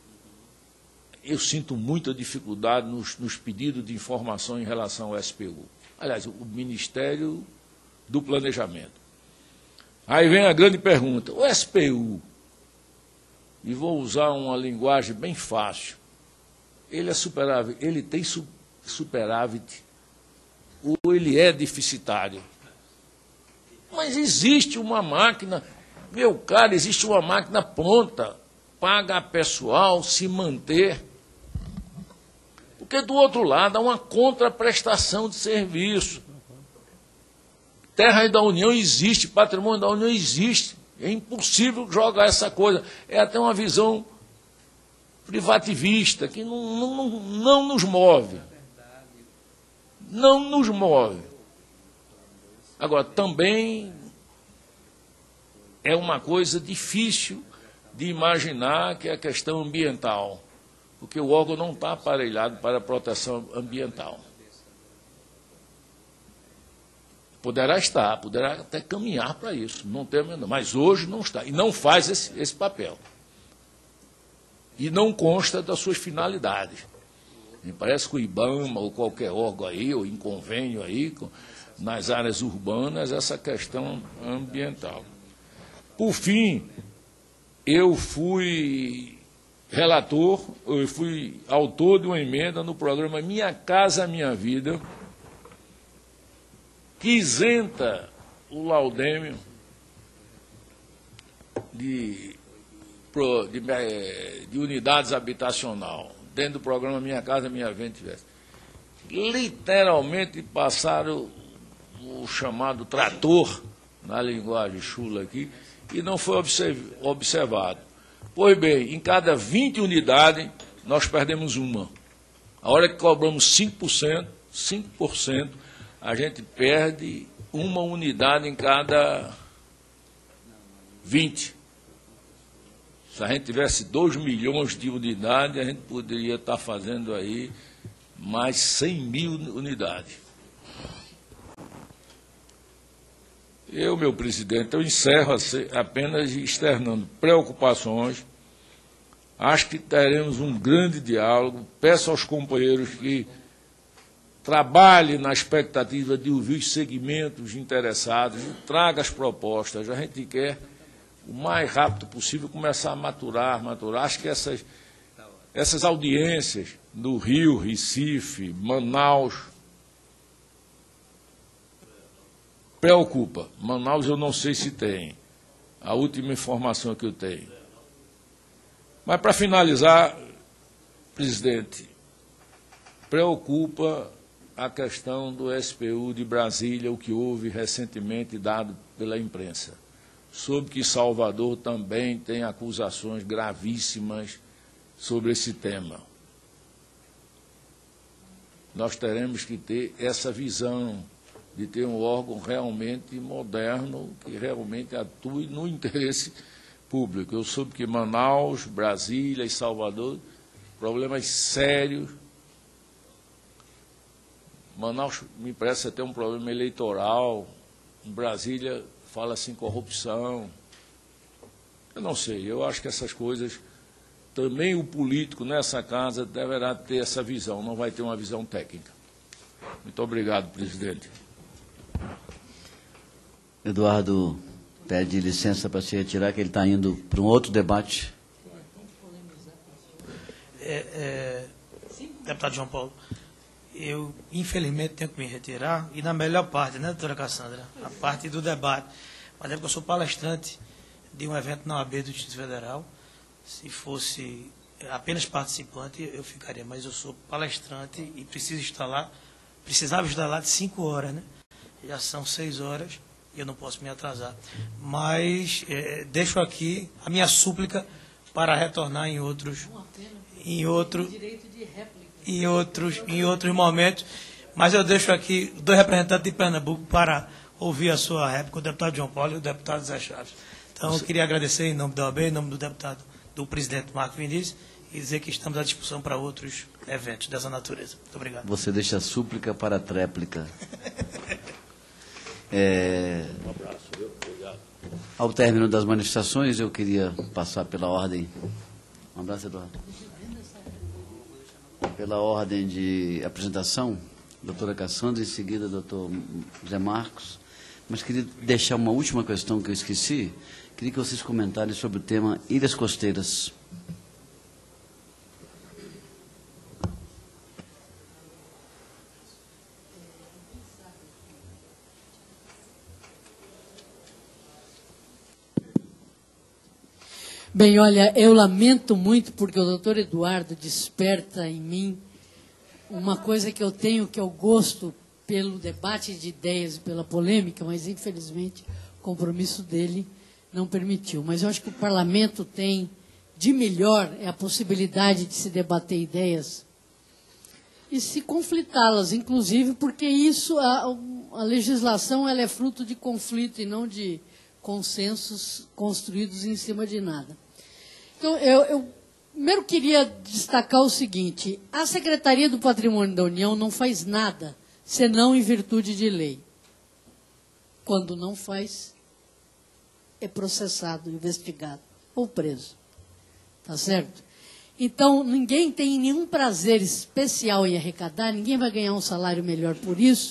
Eu sinto muita dificuldade nos, nos pedidos de informação em relação ao S P U. Aliás, o Ministério do Planejamento. Aí vem a grande pergunta, o S P U, e vou usar uma linguagem bem fácil, ele é superávit, ele tem superávit, ou ele é deficitário. Mas existe uma máquina, meu caro, existe uma máquina pronta, paga pessoal, se manter. Porque do outro lado há uma contraprestação de serviço. Terra da União existe, patrimônio da União existe. É impossível jogar essa coisa. É até uma visão privativista, que não, não, não nos move. Não nos move. Agora, também é uma coisa difícil de imaginar que é a questão ambiental, porque o órgão não está aparelhado para a proteção ambiental. Poderá estar, poderá até caminhar para isso, não tem a menor, mas hoje não está, e não faz esse, esse papel. E não consta das suas finalidades. Me parece que o IBAMA, ou qualquer órgão aí, ou em convênio aí, com, nas áreas urbanas, essa questão ambiental. Por fim, eu fui relator, eu fui autor de uma emenda no programa Minha Casa Minha Vida, que isenta o laudêmio de, de, de unidades habitacional, dentro do programa Minha Casa Minha Vida. Tivesse. Literalmente passaram o, o chamado trator, na linguagem chula aqui, e não foi observ, observado. Pois bem, em cada vinte unidades, nós perdemos uma. A hora que cobramos cinco por cento, cinco por cento, a gente perde uma unidade em cada vinte. Se a gente tivesse dois milhões de unidades, a gente poderia estar fazendo aí mais cem mil unidades. Eu, meu presidente, eu encerro apenas externando preocupações. Acho que teremos um grande diálogo. Peço aos companheiros que trabalhem na expectativa de ouvir os segmentos interessados e traga as propostas. A gente quer, o mais rápido possível, começar a maturar, maturar. Acho que essas, essas audiências no Rio, Recife, Manaus, preocupa. Manaus eu não sei se tem. A última informação que eu tenho. Mas, para finalizar, presidente, preocupa a questão do S P U de Brasília, o que houve recentemente dado pela imprensa. Soube que Salvador também tem acusações gravíssimas sobre esse tema. Nós teremos que ter essa visão de ter um órgão realmente moderno, que realmente atue no interesse público. Eu soube que Manaus, Brasília e Salvador, problemas sérios. Manaus me parece até um problema eleitoral. Em Brasília fala-se em corrupção. Eu não sei, eu acho que essas coisas, também o político nessa casa deverá ter essa visão, não vai ter uma visão técnica. Muito obrigado, presidente. Eduardo pede licença para se retirar, que ele está indo para um outro debate. É, é, deputado João Paulo, eu, infelizmente, tenho que me retirar, e na melhor parte, né, doutora Cassandra? A parte do debate. Mas é porque eu sou palestrante de um evento na O A B do Distrito Federal. Se fosse apenas participante, eu ficaria, mas eu sou palestrante e preciso estar lá, precisava estar lá de cinco horas, né? Já são seis horas. Eu não posso me atrasar. Mas é, deixo aqui a minha súplica para retornar em outros, em outro, em outros, em outros momentos. Mas eu deixo aqui dois representantes de Pernambuco para ouvir a sua réplica, o deputado João Paulo e o deputado Zé Chaves. Então, eu queria agradecer em nome da O A B, em nome do deputado, do presidente Marco Vinícius, e dizer que estamos à disposição para outros eventos dessa natureza. Muito obrigado. Você deixa a súplica para a tréplica. É, Um abraço, viu? Obrigado. Ao término das manifestações, eu queria passar pela ordem. Um abraço, Eduardo. Pela ordem de apresentação, doutora Cassandra, em seguida, doutor Zé Marcos. Mas queria deixar uma última questão que eu esqueci. Queria que vocês comentarem sobre o tema Ilhas Costeiras. Bem, olha, eu lamento muito porque o doutor Eduardo desperta em mim uma coisa que eu tenho, que é o gosto pelo debate de ideias e pela polêmica, mas, infelizmente, o compromisso dele não permitiu. Mas eu acho que o parlamento tem de melhor é a possibilidade de se debater ideias e se conflitá-las, inclusive, porque isso, a, a legislação ela é fruto de conflito e não de consensos construídos em cima de nada. Então, eu, eu primeiro queria destacar o seguinte: a Secretaria do Patrimônio da União não faz nada, senão em virtude de lei. Quando não faz, é processado, investigado ou preso. Tá certo? Então, ninguém tem nenhum prazer especial em arrecadar, ninguém vai ganhar um salário melhor por isso,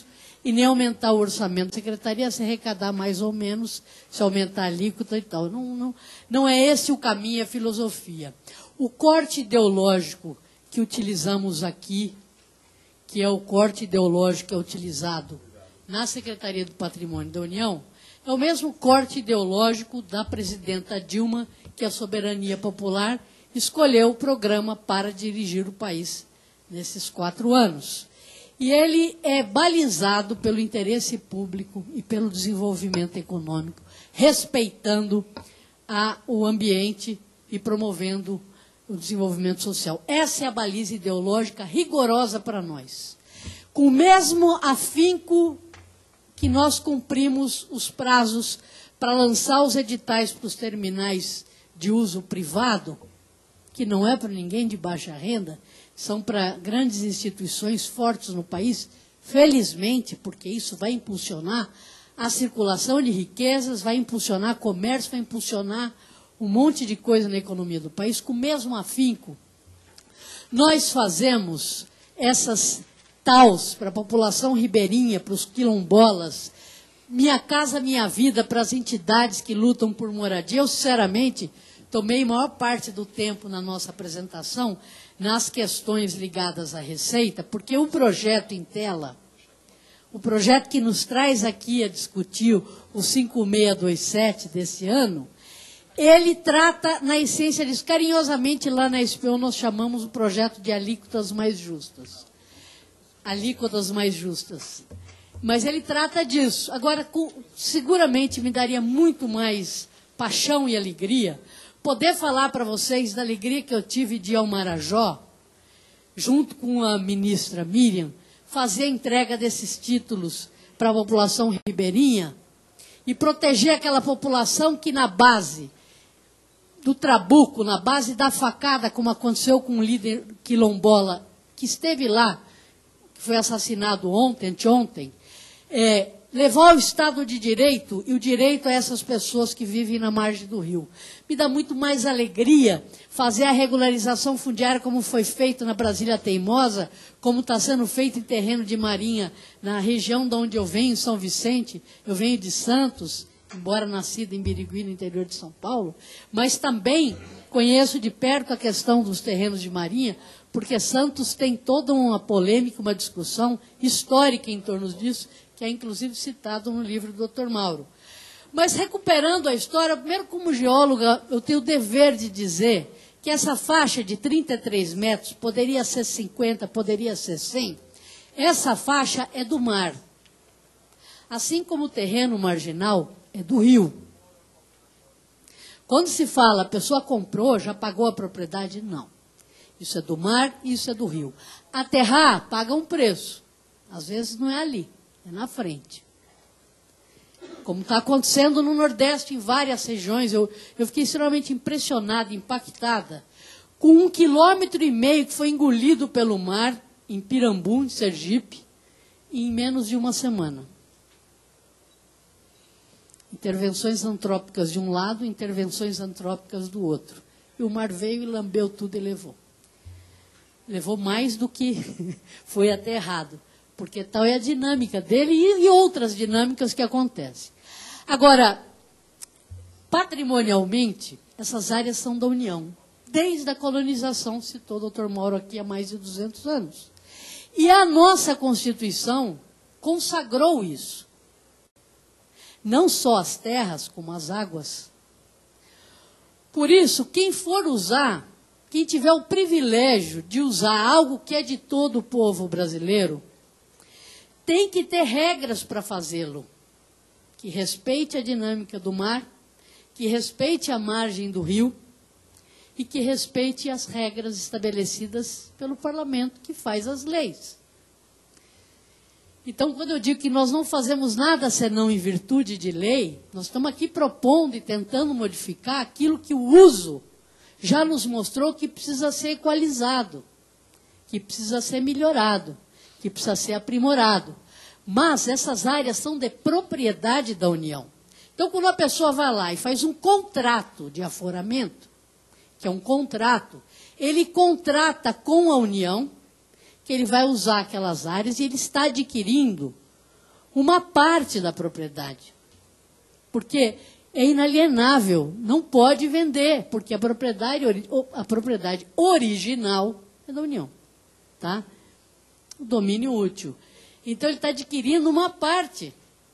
e nem aumentar o orçamento da secretaria, se arrecadar mais ou menos, se aumentar a alíquota e tal. Não, não, não é esse o caminho, a filosofia. O corte ideológico que utilizamos aqui, que é o corte ideológico que é utilizado na Secretaria do Patrimônio da União, é o mesmo corte ideológico da presidenta Dilma, que a soberania popular escolheu o programa para dirigir o país nesses quatro anos. E ele é balizado pelo interesse público e pelo desenvolvimento econômico, respeitando a, o ambiente e promovendo o desenvolvimento social. Essa é a baliza ideológica rigorosa para nós. Com o mesmo afinco que nós cumprimos os prazos para lançar os editais para os terminais de uso privado, que não é para ninguém de baixa renda, são para grandes instituições fortes no país, felizmente, porque isso vai impulsionar a circulação de riquezas, vai impulsionar comércio, vai impulsionar um monte de coisa na economia do país, com o mesmo afinco. Nós fazemos essas taus para a população ribeirinha, para os quilombolas, Minha Casa Minha Vida para as entidades que lutam por moradia. Eu, sinceramente, tomei maior parte do tempo na nossa apresentação nas questões ligadas à Receita, porque o projeto em tela, o projeto que nos traz aqui a discutir o cinco seis dois sete desse ano, ele trata, na essência disso, carinhosamente lá na S P O nós chamamos o projeto de alíquotas mais justas. Alíquotas mais justas. Mas ele trata disso. Agora, com, seguramente me daria muito mais paixão e alegria poder falar para vocês da alegria que eu tive de ir ao Marajó, junto com a ministra Miriam, fazer a entrega desses títulos para a população ribeirinha e proteger aquela população que na base do trabuco, na base da facada, como aconteceu com um líder quilombola que esteve lá, que foi assassinado ontem, anteontem, é, levar o Estado de Direito e o direito a essas pessoas que vivem na margem do rio. Me dá muito mais alegria fazer a regularização fundiária como foi feito na Brasília Teimosa, como está sendo feito em terreno de marinha na região de onde eu venho, São Vicente. Eu venho de Santos, embora nascida em Birigui, no interior de São Paulo, mas também conheço de perto a questão dos terrenos de marinha, porque Santos tem toda uma polêmica, uma discussão histórica em torno disso, que é inclusive citado no livro do doutor Mauro. Mas recuperando a história, primeiro como geóloga, eu tenho o dever de dizer que essa faixa de trinta e três metros, poderia ser cinquenta, poderia ser cem, essa faixa é do mar. Assim como o terreno marginal é do rio. Quando se fala, a pessoa comprou, já pagou a propriedade, não. Isso é do mar, isso é do rio. Aterrar, paga um preço. Às vezes não é ali. É na frente. Como está acontecendo no Nordeste, em várias regiões. Eu, eu fiquei extremamente impressionada, impactada, com um quilômetro e meio que foi engolido pelo mar, em Pirambu, em Sergipe, em menos de uma semana. Intervenções antrópicas de um lado, intervenções antrópicas do outro. E o mar veio e lambeu tudo e levou. Levou mais do que foi aterrado. Porque tal é a dinâmica dele e outras dinâmicas que acontecem. Agora, patrimonialmente, essas áreas são da União. Desde a colonização, citou o doutor Mauro aqui há mais de duzentos anos. E a nossa Constituição consagrou isso. Não só as terras, como as águas. Por isso, quem for usar, quem tiver o privilégio de usar algo que é de todo o povo brasileiro, tem que ter regras para fazê-lo, que respeite a dinâmica do mar, que respeite a margem do rio e que respeite as regras estabelecidas pelo parlamento que faz as leis. Então, quando eu digo que nós não fazemos nada senão em virtude de lei, nós estamos aqui propondo e tentando modificar aquilo que o uso já nos mostrou que precisa ser equalizado, que precisa ser melhorado, que precisa ser aprimorado. Mas essas áreas são de propriedade da União. Então, quando a pessoa vai lá e faz um contrato de aforamento, que é um contrato, ele contrata com a União que ele vai usar aquelas áreas e ele está adquirindo uma parte da propriedade. Porque é inalienável, não pode vender, porque a propriedade, a propriedade original é da União. Tá? O domínio útil. Então, ele está adquirindo uma parte.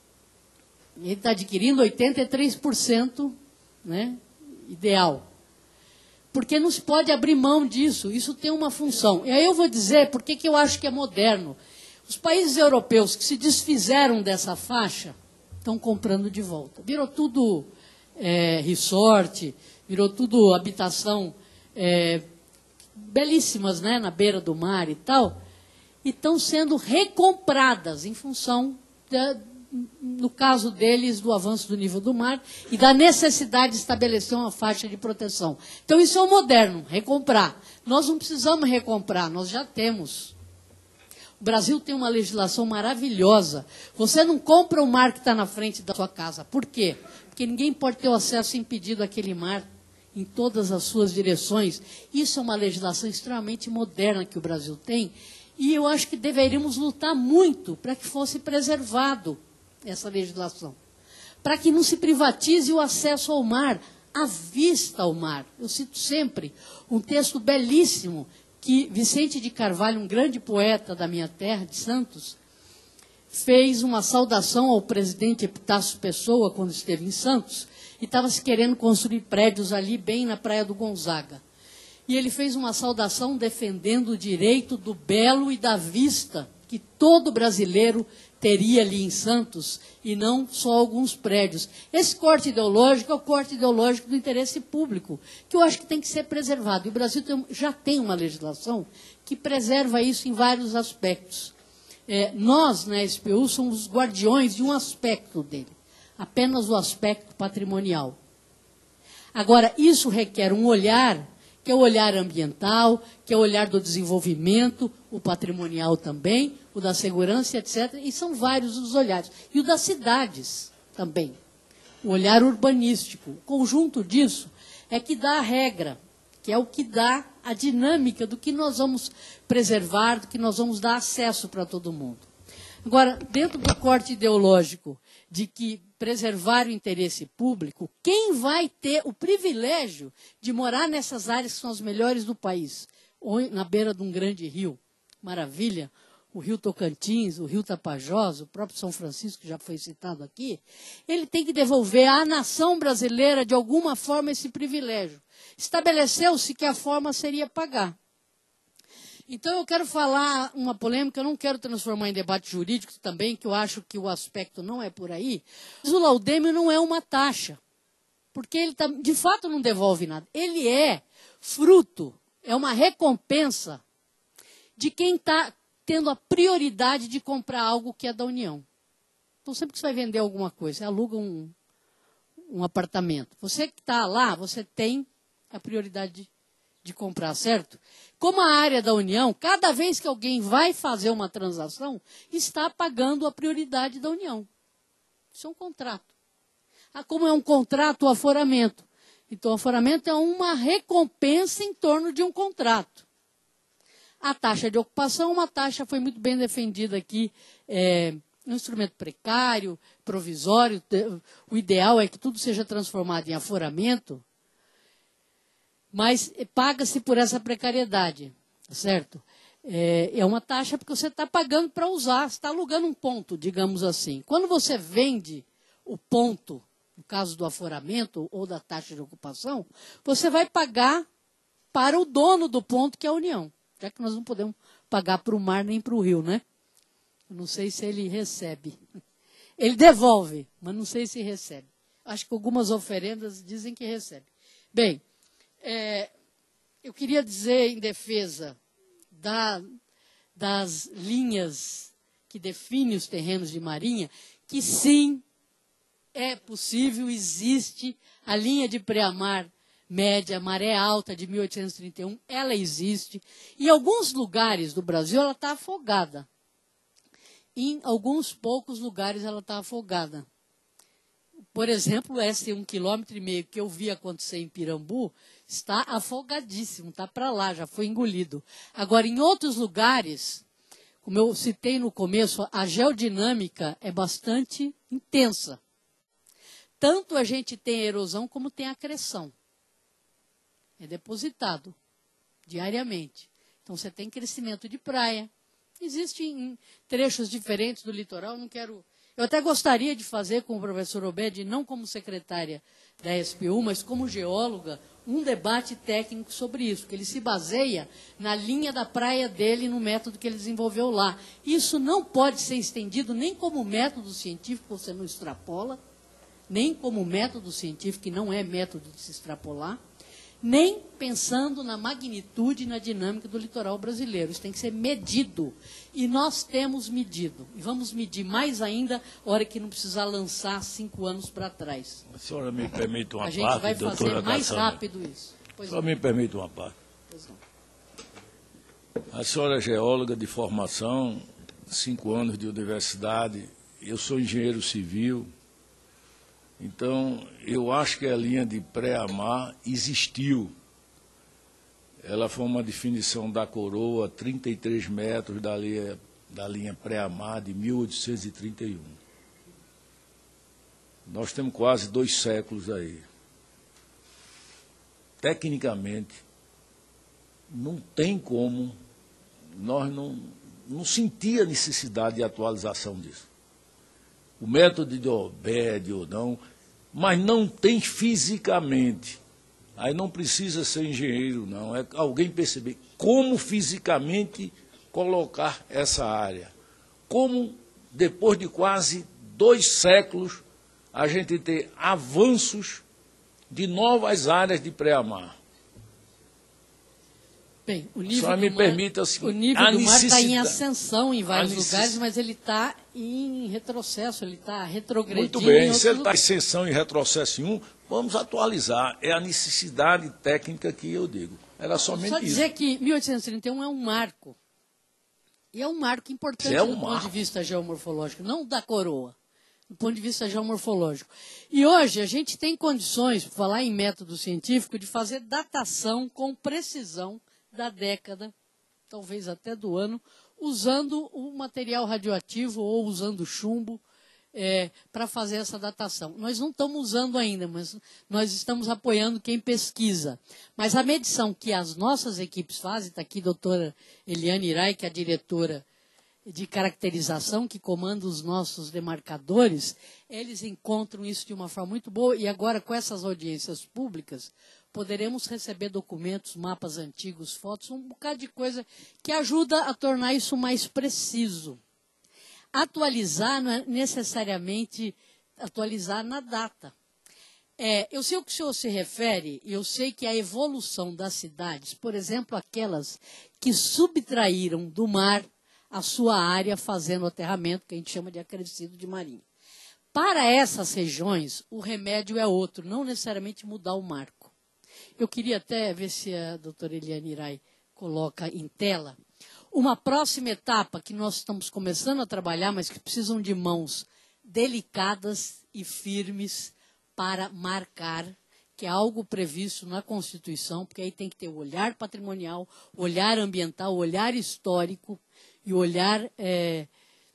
Ele está adquirindo oitenta e três por cento, né, ideal. Porque não se pode abrir mão disso. Isso tem uma função. E aí eu vou dizer por que eu acho que é moderno. Os países europeus que se desfizeram dessa faixa estão comprando de volta. Virou tudo é, resort, virou tudo habitação é, belíssimas, né, na beira do mar e tal, e estão sendo recompradas em função, da, no caso deles, do avanço do nível do mar e da necessidade de estabelecer uma faixa de proteção. Então, isso é o moderno, recomprar. Nós não precisamos recomprar, nós já temos. O Brasil tem uma legislação maravilhosa. Você não compra o mar que está na frente da sua casa. Por quê? Porque ninguém pode ter o acesso impedido àquele mar em todas as suas direções. Isso é uma legislação extremamente moderna que o Brasil tem. E eu acho que deveríamos lutar muito para que fosse preservado essa legislação. Para que não se privatize o acesso ao mar, a vista ao mar. Eu cito sempre um texto belíssimo que Vicente de Carvalho, um grande poeta da minha terra, de Santos, fez uma saudação ao presidente Epitácio Pessoa, quando esteve em Santos, e estava se querendo construir prédios ali, bem na Praia do Gonzaga. E ele fez uma saudação defendendo o direito do belo e da vista, que todo brasileiro teria ali em Santos, e não só alguns prédios. Esse corte ideológico é o corte ideológico do interesse público, que eu acho que tem que ser preservado. E o Brasil tem, já tem uma legislação que preserva isso em vários aspectos. É, nós, na S P U, somos os guardiões de um aspecto dele, apenas o aspecto patrimonial. Agora, isso requer um olhar, que é o olhar ambiental, que é o olhar do desenvolvimento, o patrimonial também, o da segurança, etcétera. E são vários os olhares. E o das cidades também. O olhar urbanístico. O conjunto disso é que dá a regra, que é o que dá a dinâmica do que nós vamos preservar, do que nós vamos dar acesso para todo mundo. Agora, dentro do corte ideológico de que preservar o interesse público, quem vai ter o privilégio de morar nessas áreas que são as melhores do país, ou na beira de um grande rio? Maravilha, o rio Tocantins, o rio Tapajós, o próprio São Francisco, que já foi citado aqui, ele tem que devolver à nação brasileira, de alguma forma, esse privilégio. Estabeleceu-se que a forma seria pagar. Então, eu quero falar uma polêmica, eu não quero transformar em debate jurídico também, que eu acho que o aspecto não é por aí. Mas o laudêmio não é uma taxa, porque ele tá, de fato não devolve nada. Ele é fruto, é uma recompensa de quem está tendo a prioridade de comprar algo que é da União. Então, sempre que você vai vender alguma coisa, você aluga um, um apartamento. Você que está lá, você tem a prioridade de, de comprar, certo? Como a área da União, cada vez que alguém vai fazer uma transação, está pagando a prioridade da União. Isso é um contrato. Ah, como é um contrato, o aforamento. Então, o aforamento é uma recompensa em torno de um contrato. A taxa de ocupação, uma taxa foi muito bem defendida aqui, é um instrumento precário, provisório. O ideal é que tudo seja transformado em aforamento, mas paga-se por essa precariedade, certo? É, é uma taxa porque você está pagando para usar, você está alugando um ponto, digamos assim. Quando você vende o ponto, no caso do aforamento ou da taxa de ocupação, você vai pagar para o dono do ponto, que é a União. Já que nós não podemos pagar para o mar nem para o rio, né? Eu não sei se ele recebe. Ele devolve, mas não sei se recebe. Acho que algumas oferendas dizem que recebe. Bem, é, eu queria dizer em defesa da, das linhas que definem os terrenos de marinha, que sim, é possível, existe a linha de pré-mar média, maré alta de mil oitocentos e trinta e um, ela existe. Em alguns lugares do Brasil ela está afogada. Em alguns poucos lugares ela está afogada. Por exemplo, esse um quilômetro e meio que eu vi acontecer em Pirambu está afogadíssimo, está para lá, já foi engolido. Agora, em outros lugares, como eu citei no começo, a geodinâmica é bastante intensa. Tanto a gente tem a erosão como tem a acreção. É depositado diariamente. Então, você tem crescimento de praia. Existem trechos diferentes do litoral, não quero... Eu até gostaria de fazer com o professor Obed, não como secretária da S P U, mas como geóloga, um debate técnico sobre isso, que ele se baseia na linha da praia dele, no método que ele desenvolveu lá. Isso não pode ser estendido nem como método científico, você não extrapola, nem como método científico, que não é método de se extrapolar, nem pensando na magnitude e na dinâmica do litoral brasileiro. Isso tem que ser medido. E nós temos medido. E vamos medir mais ainda, a hora que não precisar lançar cinco anos para trás. A senhora me permite uma parte, parte, A gente vai fazer mais Cassandra. rápido isso. Pois a senhora me permite uma parte. Pois não. A senhora é geóloga de formação, cinco anos de universidade. Eu sou engenheiro civil. Então, eu acho que a linha de pré-amar existiu. Ela foi uma definição da coroa, trinta e três metros da linha, da linha pré-amar de mil oitocentos e trinta e um. Nós temos quase dois séculos aí. Tecnicamente, não tem como, nós não, não sentia a necessidade de atualização disso. O método de Obed ou não, mas não tem fisicamente. Aí não precisa ser engenheiro, não. É alguém perceber como fisicamente colocar essa área. Como, depois de quase dois séculos, a gente ter avanços de novas áreas de pré-amar. Bem, o nível, Só do, me mar, permita, assim, o nível do mar está em necessidade- ascensão em vários necess- lugares, mas ele está em retrocesso, ele está retrogredindo. Muito em bem, outros se ele está em lugares. ascensão e retrocesso em um, vamos atualizar. É a necessidade técnica que eu digo. Era somente Só isso. dizer que mil oitocentos e trinta e um é um marco. E é um marco importante É um do ponto marco. de vista geomorfológico, não da coroa, do ponto de vista geomorfológico. E hoje a gente tem condições, por falar em método científico, de fazer datação com precisão da década, talvez até do ano, usando o material radioativo ou usando chumbo é, para fazer essa datação. Nós não estamos usando ainda, mas nós estamos apoiando quem pesquisa. Mas a medição que as nossas equipes fazem, está aqui a doutora Eliane Irai, que é a diretora de caracterização, que comanda os nossos demarcadores, eles encontram isso de uma forma muito boa, e agora com essas audiências públicas, poderemos receber documentos, mapas antigos, fotos, um bocado de coisa que ajuda a tornar isso mais preciso. Atualizar não é necessariamente atualizar na data. É, eu sei o que o senhor se refere, e eu sei que a evolução das cidades, por exemplo, aquelas que subtraíram do mar a sua área fazendo aterramento, que a gente chama de acrescido de marinha. Para essas regiões, o remédio é outro, não necessariamente mudar o marco. Eu queria até ver se a doutora Eliane Irai coloca em tela uma próxima etapa que nós estamos começando a trabalhar, mas que precisam de mãos delicadas e firmes para marcar, que é algo previsto na Constituição, porque aí tem que ter o olhar patrimonial, o olhar ambiental, o olhar histórico e o olhar é,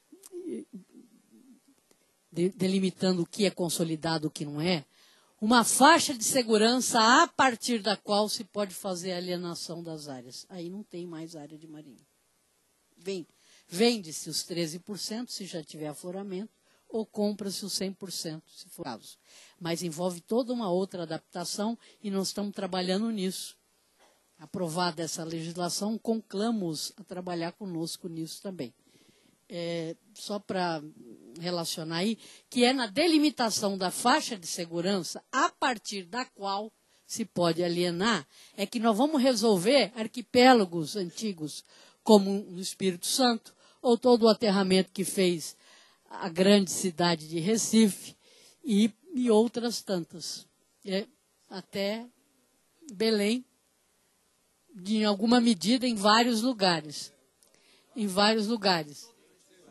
de, delimitando o que é consolidado e o que não é, uma faixa de segurança a partir da qual se pode fazer a alienação das áreas. Aí não tem mais área de marinha. Vem, vende-se os treze por cento, se já tiver afloramento, ou compra-se os cem por cento, se for o caso. Mas envolve toda uma outra adaptação e nós estamos trabalhando nisso. Aprovada essa legislação, conclamos a trabalhar conosco nisso também. É, só para relacionar aí, que é na delimitação da faixa de segurança, a partir da qual se pode alienar, é que nós vamos resolver arquipélagos antigos, como no Espírito Santo, ou todo o aterramento que fez a grande cidade de Recife, e, e outras tantas. É, até Belém, de, em alguma medida, em vários lugares. Em vários lugares.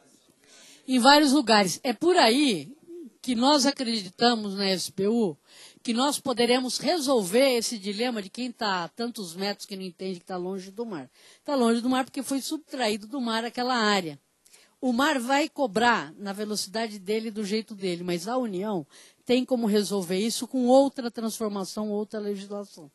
Em vários lugares. É por aí que nós acreditamos na S P U que nós poderemos resolver esse dilema de quem está a tantos metros que não entende que está longe do mar. Está longe do mar porque foi subtraído do mar aquela área. O mar vai cobrar na velocidade dele, do jeito dele, mas a União tem como resolver isso com outra transformação, outra legislação.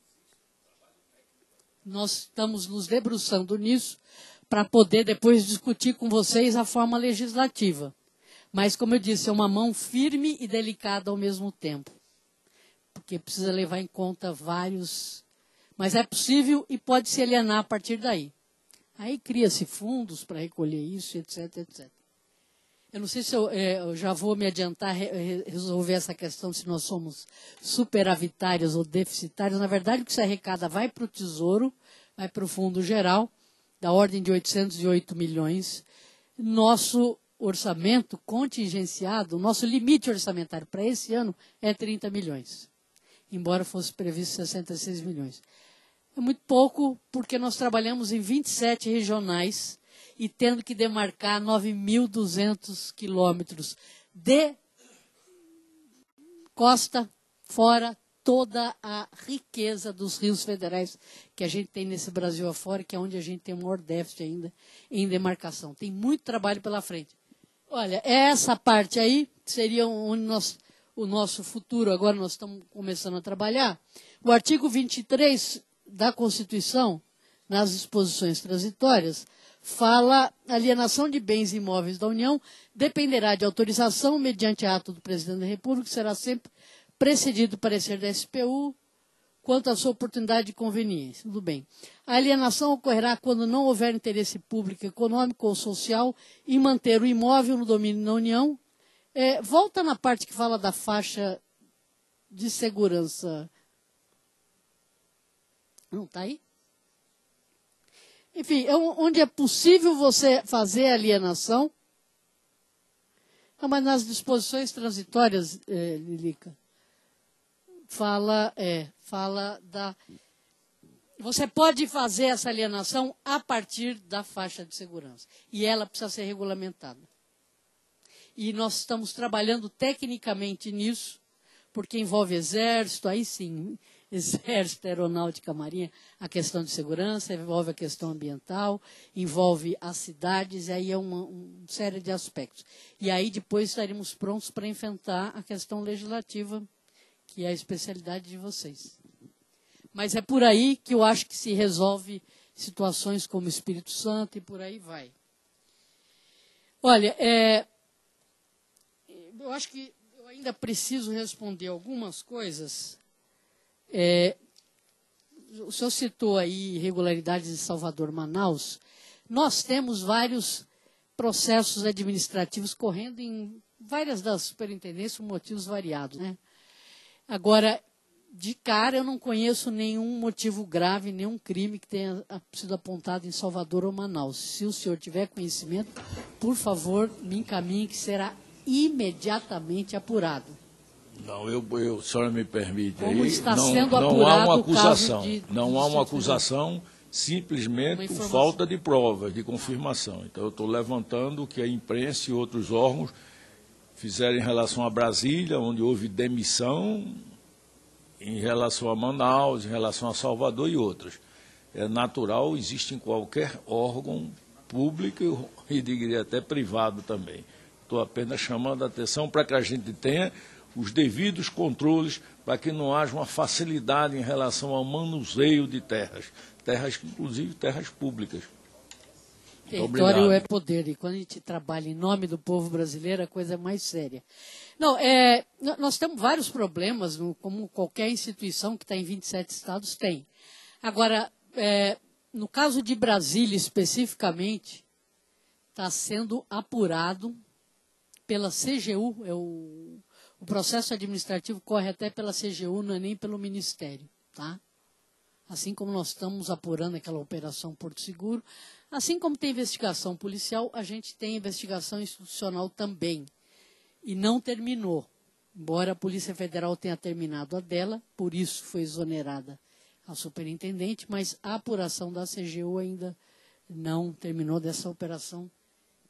Nós estamos nos debruçando nisso para poder depois discutir com vocês a forma legislativa. Mas, como eu disse, é uma mão firme e delicada ao mesmo tempo. Porque precisa levar em conta vários... Mas é possível e pode se alienar a partir daí. Aí cria-se fundos para recolher isso, etc, etcétera. Eu não sei se eu, é, eu já vou me adiantar a re, resolver essa questão se nós somos superavitários ou deficitários. Na verdade, o que se arrecada vai para o Tesouro, vai para o Fundo Geral, da ordem de oitocentos e oito milhões. Nosso orçamento contingenciado, nosso limite orçamentário para esse ano é trinta milhões, embora fosse previsto sessenta e seis milhões. É muito pouco, porque nós trabalhamos em vinte e sete regionais e tendo que demarcar nove mil e duzentos quilômetros de costa, fora toda a riqueza dos rios federais que a gente tem nesse Brasil afora, que é onde a gente tem o maior déficit ainda em demarcação. Tem muito trabalho pela frente. Olha, essa parte aí seria onde nós, o nosso futuro, agora nós estamos começando a trabalhar. O artigo vinte e três da Constituição, nas disposições transitórias, fala: alienação de bens imóveis da União dependerá de autorização mediante ato do Presidente da República, que será sempre precedido do parecer da S P U quanto à sua oportunidade de conveniência. Tudo bem. A alienação ocorrerá quando não houver interesse público, econômico ou social em manter o imóvel no domínio da União. É, volta na parte que fala da faixa de segurança. Não está aí? Enfim, é onde é possível você fazer alienação. Não, mas nas disposições transitórias, é, Lilica, fala, é, fala da... Você pode fazer essa alienação a partir da faixa de segurança. E ela precisa ser regulamentada. E nós estamos trabalhando tecnicamente nisso, porque envolve exército, aí sim... Exército, Aeronáutica, Marinha, a questão de segurança, envolve a questão ambiental, envolve as cidades, e aí é uma, uma série de aspectos. E aí depois estaremos prontos para enfrentar a questão legislativa, que é a especialidade de vocês. Mas é por aí que eu acho que se resolve situações como Espírito Santo e por aí vai. Olha, é, eu acho que eu ainda preciso responder algumas coisas. É, o senhor citou aí irregularidades em Salvador, Manaus. Nós temos vários processos administrativos correndo em várias das superintendências por motivos variados, né? Agora, de cara, eu não conheço nenhum motivo grave, nenhum crime que tenha sido apontado em Salvador ou Manaus. Se o senhor tiver conhecimento, por favor, me encaminhe, que será imediatamente apurado. Não, eu, eu, a senhora me permite Como aí, está não, sendo não há uma apurado o caso acusação, de- não de há uma Distrito acusação, simplesmente Uma por informação. falta de provas, de confirmação. Então eu estou levantando o que a imprensa e outros órgãos fizeram em relação a Brasília, onde houve demissão, em relação a Manaus, em relação a Salvador e outras. É natural, existe em qualquer órgão público e diria até privado também. Estou apenas chamando a atenção para que a gente tenha os devidos controles, para que não haja uma facilidade em relação ao manuseio de terras, terras, inclusive terras públicas. Muito Território obrigado. é poder, e quando a gente trabalha em nome do povo brasileiro, a coisa é mais séria. Não, é, n- nós temos vários problemas, no- como qualquer instituição que está em vinte e sete estados tem. Agora, é, no caso de Brasília especificamente, está sendo apurado pela C G U, é o, o processo administrativo corre até pela C G U, não é nem pelo Ministério, tá? Assim como nós estamos apurando aquela operação Porto Seguro, assim como tem investigação policial, a gente tem investigação institucional também. E não terminou, embora a Polícia Federal tenha terminado a dela, por isso foi exonerada a superintendente, mas a apuração da C G U ainda não terminou dessa operação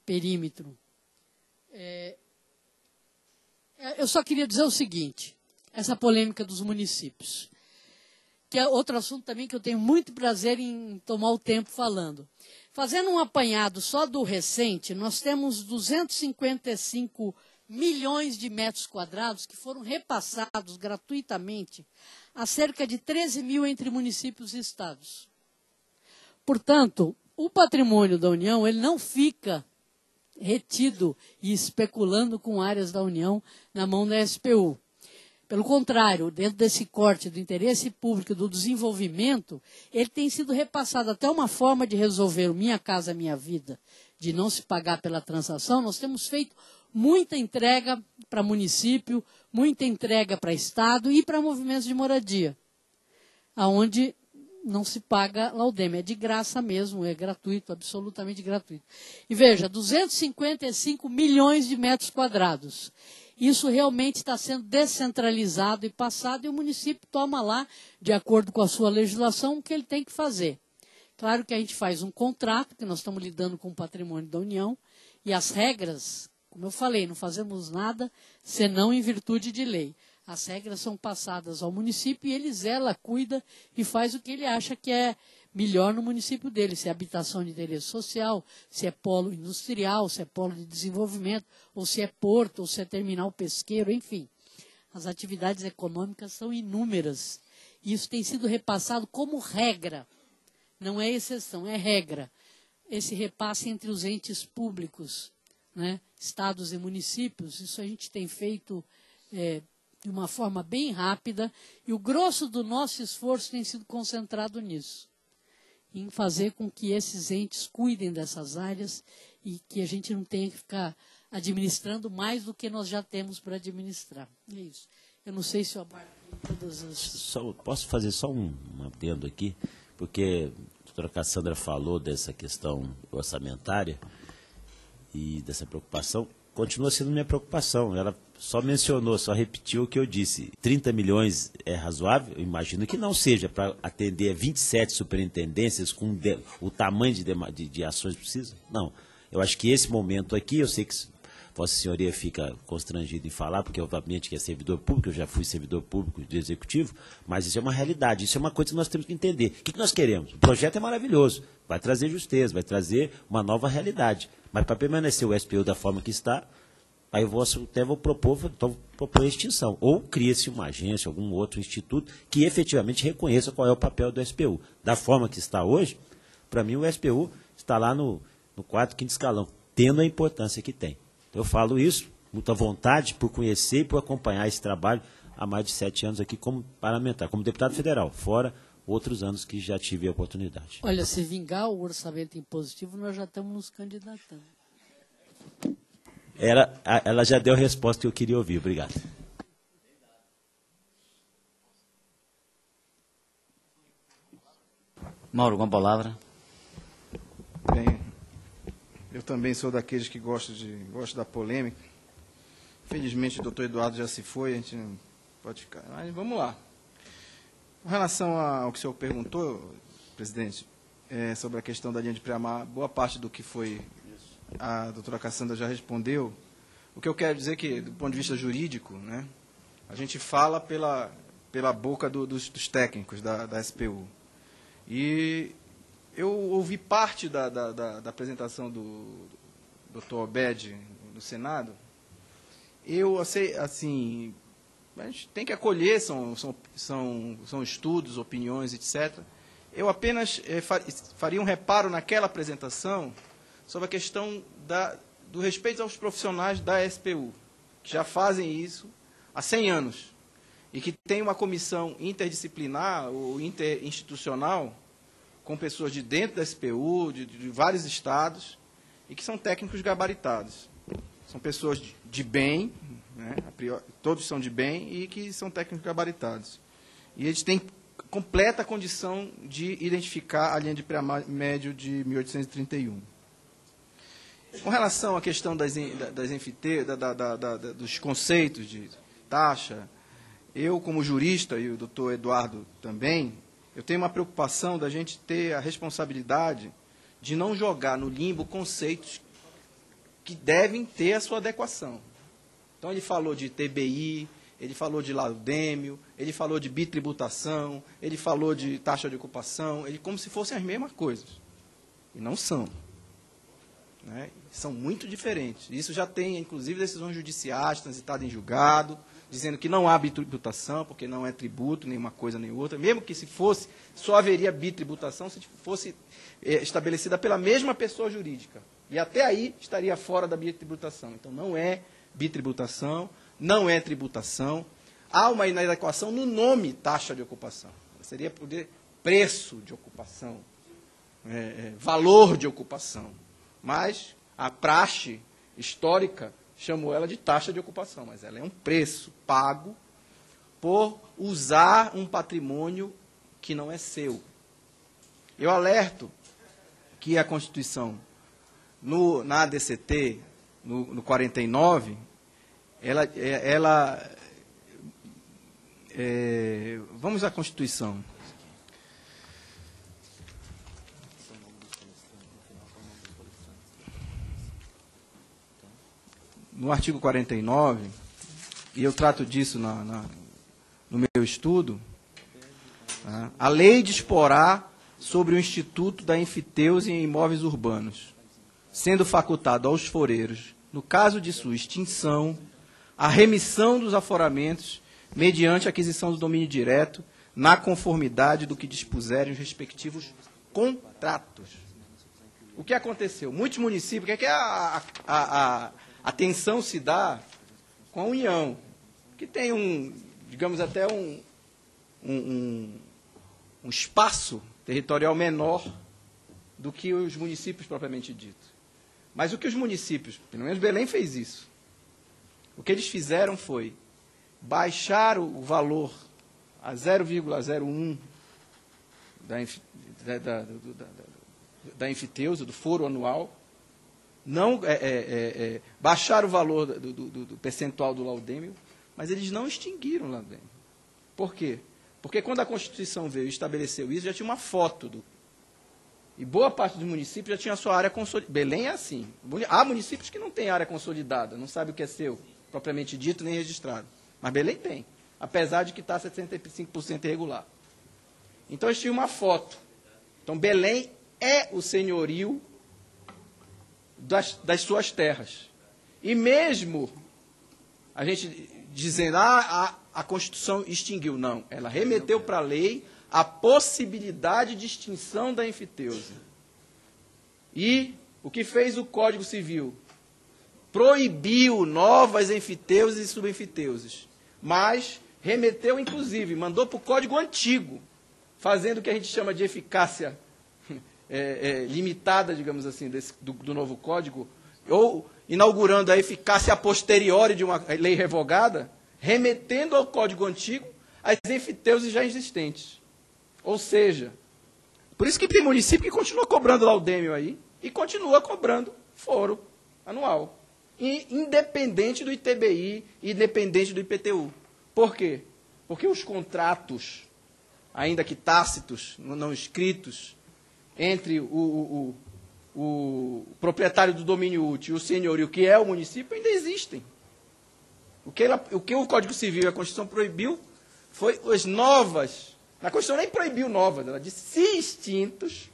perímetro. É, eu só queria dizer o seguinte, essa polêmica dos municípios, que é outro assunto também que eu tenho muito prazer em tomar o tempo falando. Fazendo um apanhado só do recente, nós temos duzentos e cinquenta e cinco milhões de metros quadrados que foram repassados gratuitamente a cerca de treze mil entre municípios e estados. Portanto, o patrimônio da União ele não fica retido e especulando com áreas da União na mão da S P U. Pelo contrário, dentro desse corte do interesse público do desenvolvimento, ele tem sido repassado até uma forma de resolver o Minha Casa Minha Vida, de não se pagar pela transação. Nós temos feito muita entrega para município, muita entrega para Estado e para movimentos de moradia, onde não se paga laudeme, é de graça mesmo, é gratuito, absolutamente gratuito. E veja, duzentos e cinquenta e cinco milhões de metros quadrados. Isso realmente está sendo descentralizado e passado, e o município toma lá, de acordo com a sua legislação, o que ele tem que fazer. Claro que a gente faz um contrato, que nós estamos lidando com o patrimônio da União, e as regras, como eu falei, não fazemos nada senão em virtude de lei. As regras são passadas ao município e ele zela, cuida e faz o que ele acha que é melhor no município dele, se é habitação de interesse social, se é polo industrial, se é polo de desenvolvimento, ou se é porto, ou se é terminal pesqueiro, enfim. As atividades econômicas são inúmeras. E isso tem sido repassado como regra. Não é exceção, é regra. Esse repasse entre os entes públicos, né, estados e municípios, isso a gente tem feito é, de uma forma bem rápida, e o grosso do nosso esforço tem sido concentrado nisso, em fazer com que esses entes cuidem dessas áreas e que a gente não tenha que ficar administrando mais do que nós já temos para administrar. É isso. Eu não sei se eu abarco todas as... Só, posso fazer só um, um adendo aqui, porque a doutora Cassandra falou dessa questão orçamentária e dessa preocupação. Continua sendo minha preocupação. Ela só mencionou, só repetiu o que eu disse. trinta milhões é razoável? Eu imagino que não seja para atender vinte e sete superintendências com de, o tamanho de, de, de ações precisas. Não. Eu acho que esse momento aqui, eu sei que Vossa Senhoria fica constrangido em falar, porque obviamente que é servidor público, eu já fui servidor público do Executivo, mas isso é uma realidade, isso é uma coisa que nós temos que entender. O que, que nós queremos? O projeto é maravilhoso, vai trazer justeza, vai trazer uma nova realidade. Mas para permanecer o S P U da forma que está, aí eu vou, até vou propor, então, propor a extinção. Ou cria-se uma agência, algum outro instituto que efetivamente reconheça qual é o papel do S P U. Da forma que está hoje, para mim o S P U está lá no, no quarto, quinto escalão, tendo a importância que tem. Eu falo isso, muita vontade por conhecer e por acompanhar esse trabalho há mais de sete anos aqui como parlamentar, como deputado federal, fora outros anos que já tive a oportunidade. Olha, se vingar o orçamento impositivo, nós já estamos nos candidatando. Ela, ela já deu a resposta que eu queria ouvir. Obrigado. Mauro, com a palavra. Bem, eu também sou daqueles que gostam, de, gostam da polêmica. Infelizmente o doutor Eduardo já se foi, a gente não pode ficar. Mas vamos lá. Com relação ao que o senhor perguntou, presidente, é, sobre a questão da linha de pré-mar, boa parte do que foi a doutora Cassandra já respondeu. O que eu quero dizer é que, do ponto de vista jurídico, né, a gente fala pela, pela boca do, dos, dos técnicos da, da S P U. E eu ouvi parte da, da, da, da apresentação do doutor Obed no Senado. Eu sei, assim, a gente tem que acolher, são, são, são, são estudos, opiniões, etcétera. Eu apenas é, faria um reparo naquela apresentação sobre a questão da, do respeito aos profissionais da S P U, que já fazem isso há cem anos, e que tem uma comissão interdisciplinar ou interinstitucional, com pessoas de dentro da S P U, de, de vários estados, e que são técnicos gabaritados. São pessoas de, de bem, né, a priori, todos são de bem, e que são técnicos gabaritados. E eles têm completa condição de identificar a linha de pré-médio de mil oitocentos e trinta e um. Com relação à questão das, das enfite, da, da, da, da, dos conceitos de taxa, eu, como jurista, e o doutor Eduardo também, eu tenho uma preocupação da gente ter a responsabilidade de não jogar no limbo conceitos que devem ter a sua adequação. Então, ele falou de T B I, ele falou de laudêmio, ele falou de bitributação, ele falou de taxa de ocupação, ele, como se fossem as mesmas coisas. E não são. Né? São muito diferentes. Isso já tem, inclusive, decisões judiciais, transitadas em julgado, dizendo que não há bitributação, porque não é tributo, nem uma coisa nem outra. Mesmo que se fosse, só haveria bitributação se fosse é, estabelecida pela mesma pessoa jurídica. E até aí estaria fora da bitributação. Então, não é bitributação, não é tributação. Há uma inadequação no nome taxa de ocupação. Seria poder preço de ocupação, é, é, valor de ocupação. Mas a praxe histórica chamou ela de taxa de ocupação, mas ela é um preço pago por usar um patrimônio que não é seu. Eu alerto que a Constituição, no, na A D C T, no, no quarenta e nove, ela... ela é, vamos à Constituição. No artigo quarenta e nove, e eu trato disso na, na, no meu estudo, tá? A lei disporá sobre o Instituto da Enfiteuse em imóveis urbanos, sendo facultado aos foreiros, no caso de sua extinção, a remissão dos aforamentos mediante aquisição do domínio direto, na conformidade do que dispuserem os respectivos contratos. O que aconteceu? Muitos municípios, o que é que a... a, a A tensão se dá com a União, que tem um, digamos até um, um, um, um espaço territorial menor do que os municípios propriamente dito. Mas o que os municípios, pelo menos Belém fez isso, o que eles fizeram foi baixar o valor a zero vírgula zero um da, da, da, da, da enfiteuse, do foro anual, não é, é, é, baixar o valor do, do, do percentual do laudêmio, mas eles não extinguiram o laudêmio. Por quê? Porque quando a Constituição veio e estabeleceu isso, já tinha uma foto. Do, e boa parte dos municípios já tinha a sua área consolidada. Belém é assim. Há municípios que não têm área consolidada, não sabe o que é seu, propriamente dito, nem registrado. Mas Belém tem, apesar de que está sessenta e cinco por cento irregular. Então, eles tinham uma foto. Então, Belém é o senhorio Das, das suas terras. E mesmo a gente dizendo, ah, a, a Constituição extinguiu. Não, ela remeteu para a lei a possibilidade de extinção da enfiteuse. E o que fez o Código Civil? Proibiu novas enfiteuses e subenfiteuses. Mas remeteu, inclusive, mandou para o Código Antigo, fazendo o que a gente chama de eficácia É, é, limitada, digamos assim, desse, do, do novo código, ou inaugurando a eficácia a posteriori de uma lei revogada, remetendo ao código antigo as enfiteuses já existentes. Ou seja, por isso que tem município que continua cobrando laudêmio aí, e continua cobrando foro anual, e, independente do I T B I, independente do I P T U. Por quê? Porque os contratos, ainda que tácitos, não escritos, entre o, o, o, o proprietário do domínio útil e o senhorio, que é o município, ainda existem. O que, ela, o que o Código Civil e a Constituição proibiu foi as novas. A Constituição nem proibiu novas, ela disse se extintos,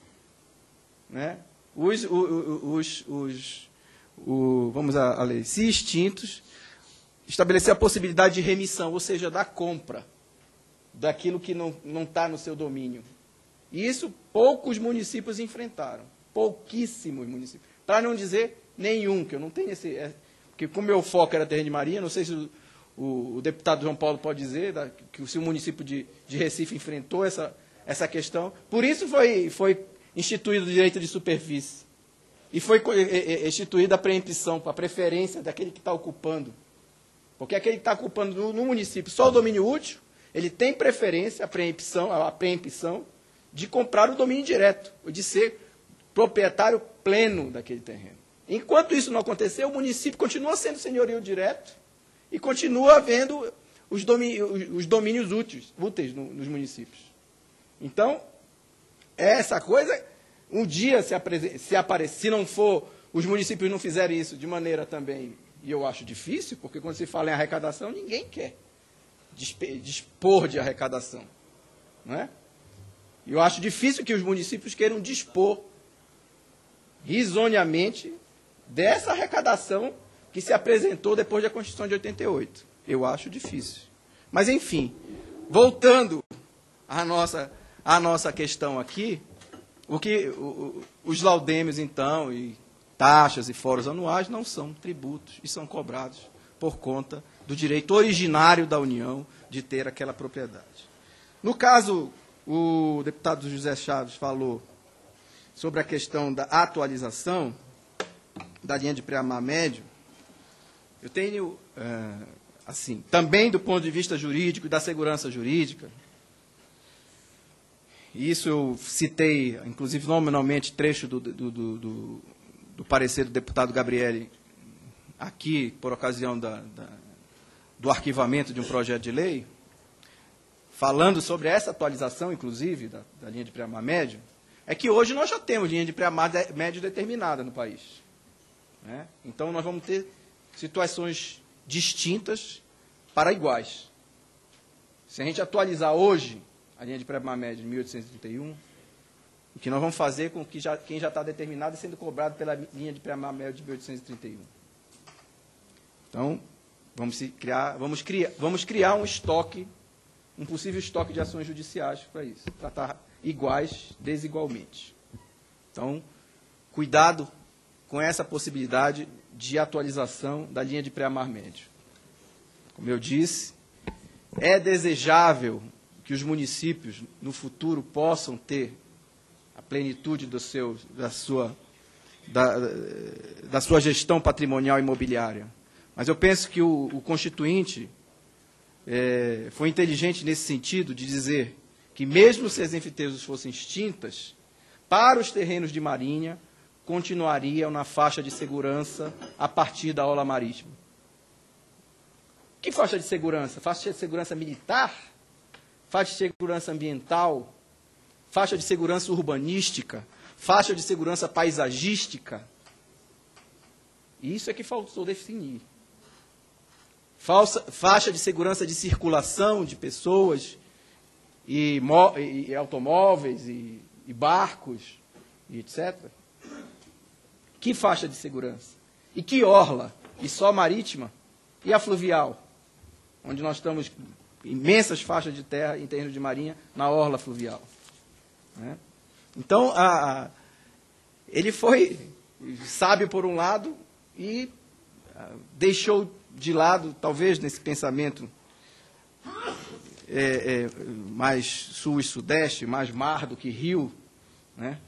né, os, os, os, os o, vamos à lei, se extintos, estabelecer a possibilidade de remissão, ou seja, da compra daquilo que não não está no seu domínio. E isso poucos municípios enfrentaram, pouquíssimos municípios, para não dizer nenhum, que eu não tenho esse... É, porque como meu foco era terreno de marinha, não sei se o, o, o deputado João Paulo pode dizer da, que se o município de, de Recife enfrentou essa, essa questão. Por isso foi, foi instituído o direito de superfície. E foi instituída a preempção, a preferência daquele que está ocupando. Porque aquele que está ocupando no, no município só o domínio útil, ele tem preferência, a preempção, a preempção, de comprar o domínio direto, ou de ser proprietário pleno daquele terreno. Enquanto isso não acontecer, o município continua sendo senhorio direto e continua havendo os domínios, os domínios úteis, úteis no, nos municípios. Então, essa coisa, um dia se, se aparecer, se não for, os municípios não fizerem isso de maneira também, e eu acho difícil, porque quando se fala em arrecadação, ninguém quer. dispor de arrecadação. Não é? Eu acho difícil que os municípios queiram dispor risonhamente dessa arrecadação que se apresentou depois da Constituição de oitenta e oito. Eu acho difícil. Mas, enfim, voltando à nossa, à nossa questão aqui, o que, o, os laudêmios, então, e taxas e fóruns anuais não são tributos e são cobrados por conta do direito originário da União de ter aquela propriedade. No caso, o deputado José Chaves falou sobre a questão da atualização da linha de pré-amar médio. Eu tenho, é, assim, também do ponto de vista jurídico e da segurança jurídica, isso eu citei, inclusive nominalmente, trecho do, do, do, do, do parecer do deputado Gabrielli, aqui, por ocasião da, da, do arquivamento de um projeto de lei, falando sobre essa atualização, inclusive, da, da linha de pré-amar médio, é que hoje nós já temos linha de pré-amar médio determinada no país. Né? Então, nós vamos ter situações distintas para iguais. Se a gente atualizar hoje a linha de pré-amar médio de mil oitocentos e trinta e um, o que nós vamos fazer com que já, quem já está determinado e sendo cobrado pela linha de pré-amar médio de mil oitocentos e trinta e um. Então, vamos, se criar, vamos, criar, vamos criar um estoque, um possível estoque de ações judiciais para isso, tratar iguais desigualmente. Então, cuidado com essa possibilidade de atualização da linha de pré-amar médio. Como eu disse, é desejável que os municípios, no futuro, possam ter a plenitude do seu, da, sua, da, da sua gestão patrimonial imobiliária. Mas eu penso que o, o Constituinte é, foi inteligente nesse sentido de dizer que, mesmo se as enfiteuses fossem extintas, para os terrenos de marinha, continuariam na faixa de segurança a partir da orla marítima. Que faixa de segurança? Faixa de segurança militar? Faixa de segurança ambiental? Faixa de segurança urbanística? Faixa de segurança paisagística? Isso é que faltou definir. Falsa, faixa de segurança de circulação de pessoas e, e, e automóveis e, e barcos, e etcétera. Que faixa de segurança? E que orla? E só marítima? E a fluvial? Onde nós estamos imensas faixas de terra em terreno de marinha na orla fluvial. Né? Então, a, a, ele foi sábio por um lado e a, deixou de lado, talvez nesse pensamento é, é, mais sul e sudeste, mais mar do que rio, né?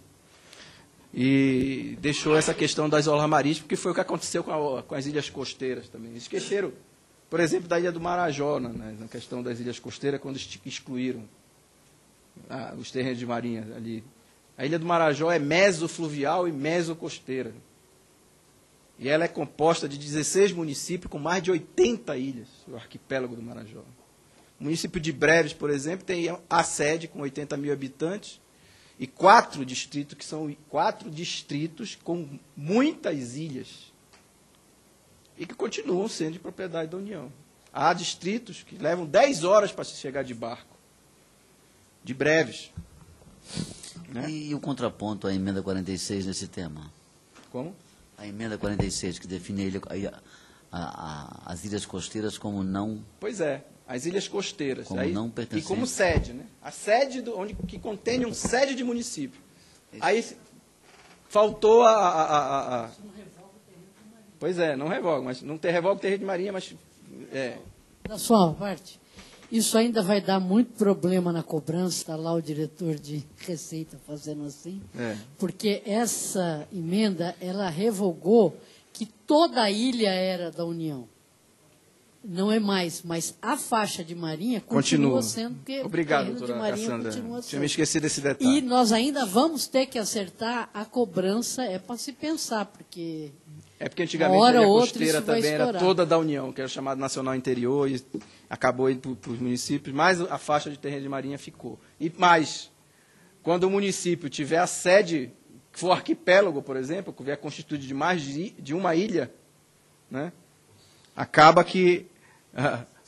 E deixou essa questão das orlas marítimas, que foi o que aconteceu com, a, com as ilhas costeiras também. Esqueceram, por exemplo, da ilha do Marajó, né, na questão das ilhas costeiras, quando excluíram ah, os terrenos de marinha ali. A ilha do Marajó é mesofluvial e mesocosteira. E ela é composta de dezesseis municípios com mais de oitenta ilhas, o arquipélago do Marajó. O município de Breves, por exemplo, tem a sede com oitenta mil habitantes, e quatro distritos, que são quatro distritos com muitas ilhas, e que continuam sendo de propriedade da União. Há distritos que levam dez horas para se chegar de barco, de Breves. Né? E o contraponto à emenda quarenta e seis nesse tema? Como? A emenda quarenta e seis, que define a ilha, a, a, as ilhas costeiras como não... Pois é. As ilhas costeiras. Como aí, não pertencente. E como sede, né? A sede do, onde, que contém um sede de município. Aí faltou a, a, a, a... Pois é, não revoga, mas não tem revoga o terreno de marinha, mas... É. Da sua parte, isso ainda vai dar muito problema na cobrança, está lá o diretor de Receita fazendo assim, é. Porque essa emenda, ela revogou que toda a ilha era da União. Não é mais, mas a faixa de marinha continua, continua. sendo, porque Obrigado, o terreno de doutora marinha Cassandra. continua sendo. Tinha me esquecido desse detalhe. E nós ainda vamos ter que acertar a cobrança, é para se pensar, porque... É porque antigamente a ilha costeira também era toda da União, que era chamada Nacional Interior, e acabou indo para os municípios, mas a faixa de terreno de marinha ficou. E mais, quando o município tiver a sede, que for arquipélago, por exemplo, que vier constituído de mais de, de uma ilha, né, acaba que uh,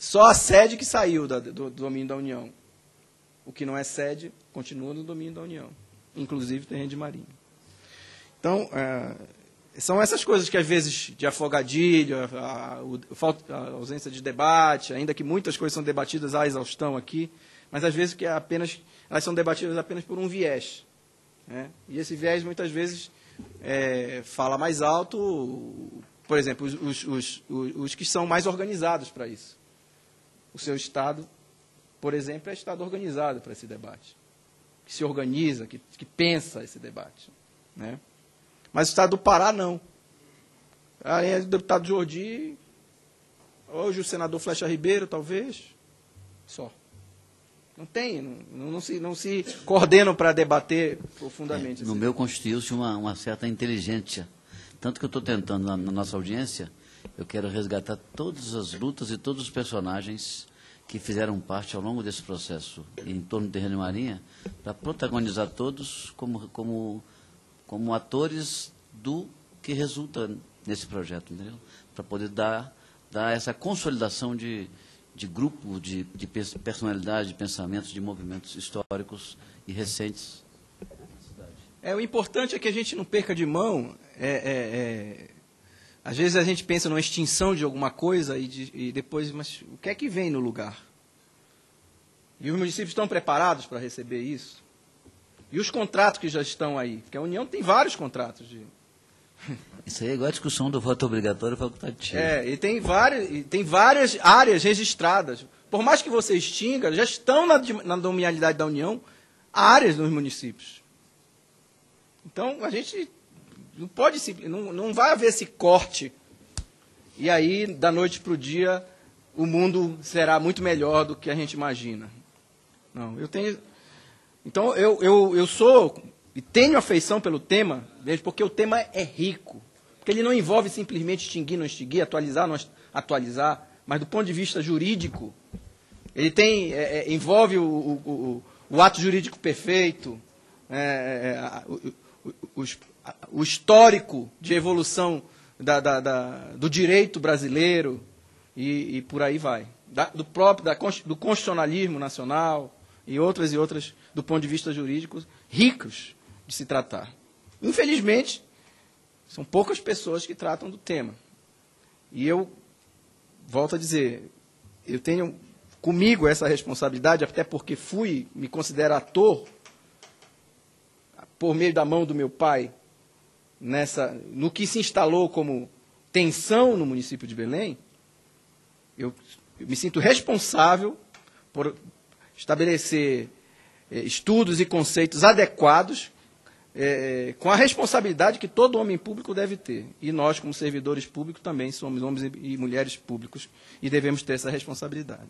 Só a sede que saiu da, do, do domínio da União. O que não é sede continua no domínio da União, inclusive terreno de marinha. Então, é, são essas coisas que, às vezes, de afogadilho, a, a, a, a ausência de debate, ainda que muitas coisas são debatidas à exaustão aqui, mas, às vezes, que é apenas, elas são debatidas apenas por um viés. Né? E esse viés, muitas vezes, é, fala mais alto, por exemplo, os, os, os, os que são mais organizados para isso. O seu Estado, por exemplo, é Estado organizado para esse debate, que se organiza, que, que pensa esse debate. Né? Mas o Estado do Pará, não. Aí é o deputado Jordi, hoje o senador Flecha Ribeiro, talvez, só. Não tem, não, não, se, não se coordenam para debater profundamente. É, no meu constitui-se uma, uma certa inteligência. Tanto que eu estou tentando, na, na nossa audiência, eu quero resgatar todas as lutas e todos os personagens que fizeram parte ao longo desse processo em torno do terreno de marinha, para protagonizar todos como... como como atores do que resulta nesse projeto, entendeu? Para poder dar, dar essa consolidação de, de grupo, de, de personalidade, de pensamentos, de movimentos históricos e recentes. É, o importante é que a gente não perca de mão. É, é, é, às vezes a gente pensa numa extinção de alguma coisa e, de, e depois, mas o que é que vem no lugar? E os municípios estão preparados para receber isso? E os contratos que já estão aí? Porque a União tem vários contratos. De... Isso aí é igual a discussão do voto obrigatório facultativo. É, e tem várias, e tem várias áreas registradas. Por mais que você extinga, já estão na, na dominialidade da União áreas nos municípios. Então, a gente não pode... Não, não vai haver esse corte. E aí, da noite para o dia, o mundo será muito melhor do que a gente imagina. Não, eu tenho... Então, eu, eu, eu sou e tenho afeição pelo tema, porque o tema é rico. Porque ele não envolve simplesmente extinguir, não extinguir, atualizar, não atualizar, mas do ponto de vista jurídico, ele tem, é, é, envolve o, o, o, o ato jurídico perfeito, é, é, o, o, o histórico de evolução da, da, da, do direito brasileiro e, e por aí vai. Da, do próprio da, do constitucionalismo nacional e outras e outras, do ponto de vista jurídico, ricos de se tratar. Infelizmente, são poucas pessoas que tratam do tema. E eu, volto a dizer, eu tenho comigo essa responsabilidade, até porque fui, me considero ator, por meio da mão do meu pai, nessa, no que se instalou como tensão no município de Belém. Eu, eu me sinto responsável por estabelecer eh, estudos e conceitos adequados, eh, com a responsabilidade que todo homem público deve ter. E nós, como servidores públicos, também somos homens e, e mulheres públicos e devemos ter essa responsabilidade.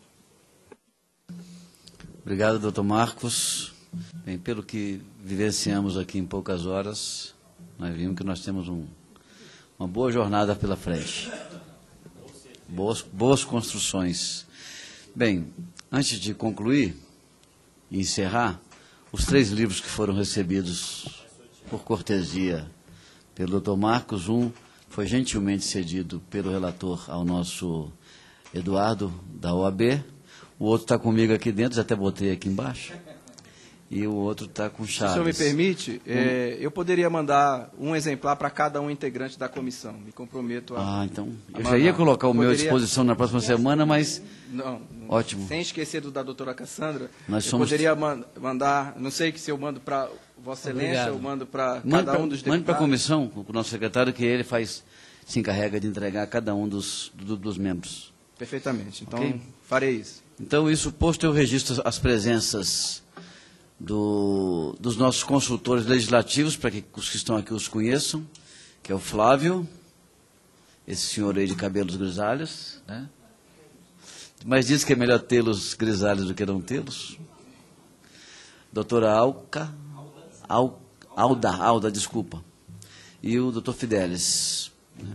Obrigado, doutor Marcos. Bem, pelo que vivenciamos aqui em poucas horas, nós vimos que nós temos um, uma boa jornada pela frente. Boas, boas construções. Bem, antes de concluir e encerrar, os três livros que foram recebidos por cortesia pelo doutor Marcos, um foi gentilmente cedido pelo relator ao nosso Eduardo, da O A B, o outro está comigo aqui dentro, já até botei aqui embaixo, e o outro está com Chaves. Se o senhor me permite, um... é, eu poderia mandar um exemplar para cada um integrante da comissão. Me comprometo a... Ah, então, a eu mandar. já ia colocar o eu meu poderia... à disposição na próxima semana, mas... Não, ótimo. Sem esquecer do da doutora Cassandra, Nós eu somos... poderia man mandar, não sei se eu mando para Vossa Excelência, eu mando para cada um dos deputados. Mande para a comissão, com o nosso secretário, que ele faz, se encarrega de entregar a cada um dos, do, dos membros. Perfeitamente, então okay? farei isso. Então, isso posto, eu registro as presenças do, dos nossos consultores legislativos, para que os que estão aqui os conheçam, que é o Flávio, esse senhor aí de cabelos grisalhos, né? Mas diz que é melhor tê-los grisalhos do que não tê-los. Doutora Alca, Al, Alda, Alda, desculpa. E o doutor Fidelis. Né?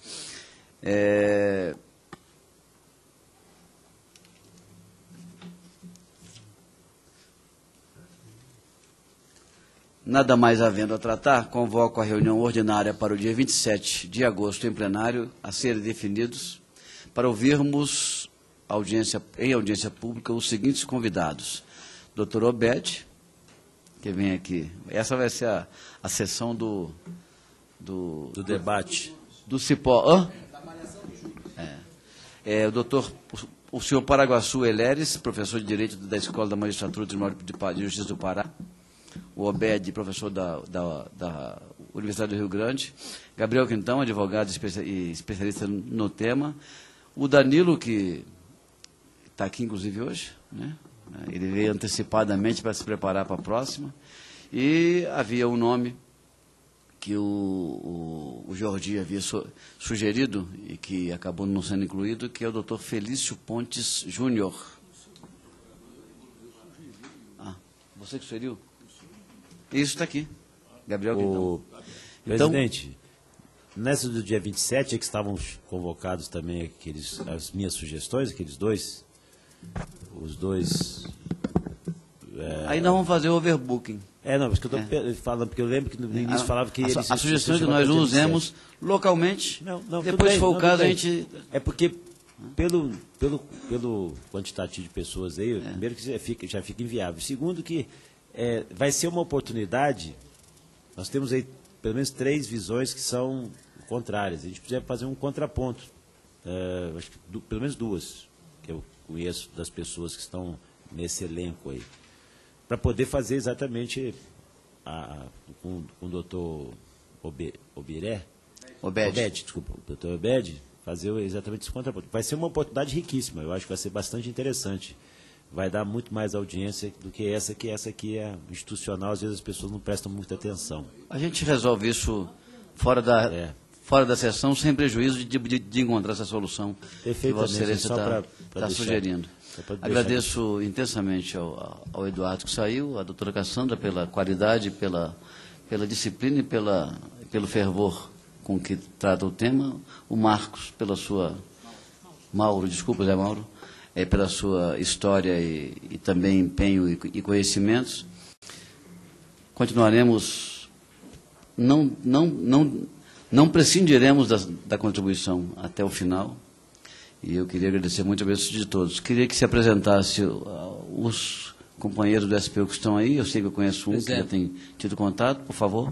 É... Nada mais havendo a tratar, convoco a reunião ordinária para o dia vinte e sete de agosto, em plenário, a serem definidos, para ouvirmos audiência, em audiência pública os seguintes convidados. doutor Obed, que vem aqui. Essa vai ser a, a sessão do... Do, do debate. Do Cipó. Hã? É. É, o doutor, o, o senhor Paraguaçu Eleres, professor de Direito da Escola da Magistratura do Tribunal de Justiça do Pará. O Obed, professor da, da, da Universidade do Rio Grande. Gabriel Quintão, advogado e especialista no tema. O Danilo, que está aqui, inclusive, hoje, né? Ele veio antecipadamente para se preparar para a próxima. E havia um nome que o, o, o Jordi havia su, sugerido e que acabou não sendo incluído, que é o doutor Felício Pontes Júnior. Ah, você que sugeriu? Isso está aqui. Gabriel Quintão. Presidente, então, nessa do dia vinte e sete é que estavam convocados também aqueles, as minhas sugestões, aqueles dois, os dois... É... Aí nós vamos fazer o overbooking. É, não, porque eu estou é. falando, porque eu lembro que no início a, falava que... A, eles, a sugestão que nós usemos localmente, não, não, depois se for o caso, a bem. gente... É porque, pelo, pelo, pelo quantitativo de pessoas aí, é. primeiro que já fica, já fica inviável. Segundo que é, vai ser uma oportunidade, nós temos aí pelo menos três visões que são contrárias. A gente precisa fazer um contraponto. É, acho que do, pelo menos duas, que eu conheço das pessoas que estão nesse elenco aí. Para poder fazer exatamente a, com, com o doutor Obe, Obiré, Obed. Obed, desculpa, o doutor Obed, fazer exatamente esse contraponto. Vai ser uma oportunidade riquíssima, eu acho que vai ser bastante interessante. Vai dar muito mais audiência do que essa, que essa aqui é institucional, às vezes as pessoas não prestam muita atenção. A gente resolve isso fora da, é. fora da sessão, sem prejuízo de, de, de encontrar essa solução que Vossa Excelência está tá sugerindo. Agradeço intensamente ao, ao Eduardo que saiu, à doutora Cassandra pela qualidade, pela, pela disciplina e pela, pelo fervor com que trata o tema, o Marcos pela sua... Mauro, desculpa, Zé Mauro, é, pela sua história e, e também empenho e, e conhecimentos. Continuaremos, não, não, não, não prescindiremos da, da contribuição até o final. E eu queria agradecer muito a presença de todos. Queria que se apresentasse uh, os companheiros do S P U que estão aí. Eu sei que eu conheço um Presidente. que já tem tido contato. Por favor.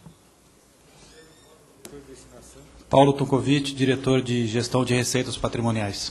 Paulo Tunkovic, diretor de Gestão de Receitas Patrimoniais.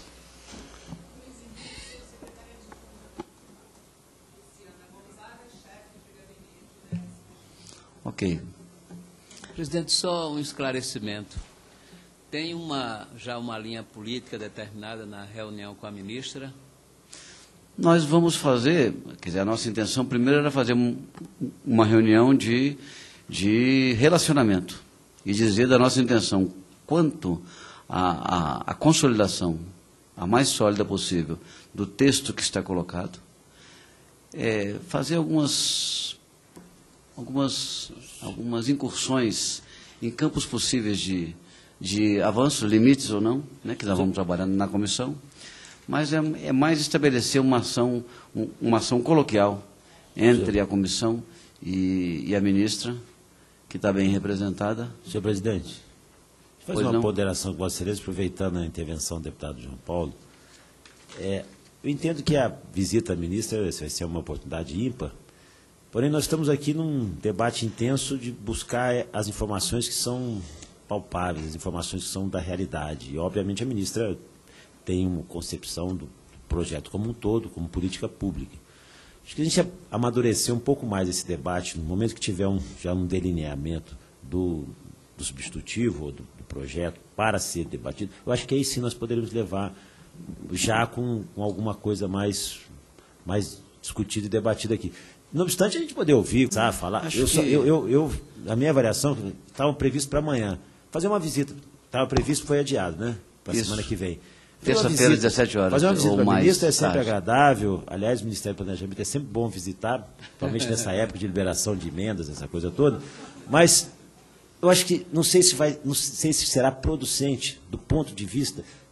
Ok. Presidente, só um esclarecimento. Tem uma, já uma linha política determinada na reunião com a ministra? Nós vamos fazer, quer dizer, a nossa intenção primeiro era fazer um, uma reunião de, de relacionamento e dizer da nossa intenção quanto à, à, à consolidação, a mais sólida possível, do texto que está colocado, é, fazer algumas, algumas, algumas incursões em campos possíveis de de avanços, limites ou não, né, que nós vamos trabalhando na comissão, mas é, é mais estabelecer uma ação, um, uma ação coloquial entre a comissão e, e a ministra, que está bem representada. Senhor presidente, faz Pois uma não? ponderação com Vossa Excelência, aproveitando a intervenção do deputado João Paulo. É, eu entendo que a visita à ministra vai ser uma oportunidade ímpar, porém nós estamos aqui num debate intenso de buscar as informações que são palpáveis, as informações que são da realidade. E, obviamente, a ministra tem uma concepção do projeto como um todo, como política pública. Acho que a gente amadurecer um pouco mais esse debate, no momento que tiver um, já um delineamento do, do substitutivo ou do, do projeto para ser debatido, eu acho que aí sim nós poderíamos levar já com, com alguma coisa mais, mais discutida e debatida aqui. Não obstante, a gente poder ouvir, sabe, falar. Eu, só, eu, eu, eu, a minha avaliação estava previsto para amanhã. Fazer uma visita. Estava previsto, foi adiado, né? Para a semana que vem. Terça-feira, dezessete horas. Fazer uma visita para a ministra é sempre tarde. agradável. Aliás, o Ministério do Planejamento é sempre bom visitar, principalmente nessa época de liberação de emendas, essa coisa toda. Mas eu acho que, não sei se vai, não sei se será producente do ponto de vista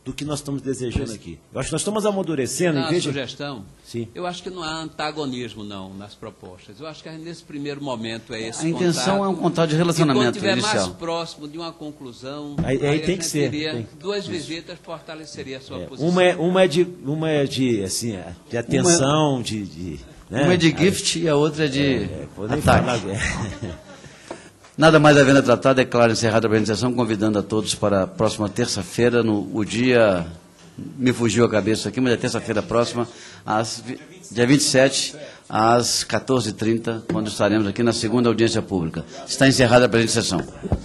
do que nós estamos desejando aqui. Eu acho que nós estamos amadurecendo. Na em vez de... sugestão, Sim. eu acho que não há antagonismo, não, nas propostas. Eu acho que nesse primeiro momento é esse A intenção contato. é um contato de relacionamento e quando estiver inicial. mais próximo de uma conclusão, Aí- aí a tem que gente ser, teria tem. duas visitas, fortaleceria a sua posição. Uma é, uma é de, uma é de, assim, de atenção, de, de, né? Uma é de gift e a outra é de É, vou nem ataque. falar. Nada mais havendo a tratar, declaro encerrada a apresentação, convidando a todos para a próxima terça-feira, no o dia, me fugiu a cabeça aqui, mas é terça-feira próxima, às, vi- dia vinte e sete, às quatorze e trinta, quando estaremos aqui na segunda audiência pública. Está encerrada a apresentação.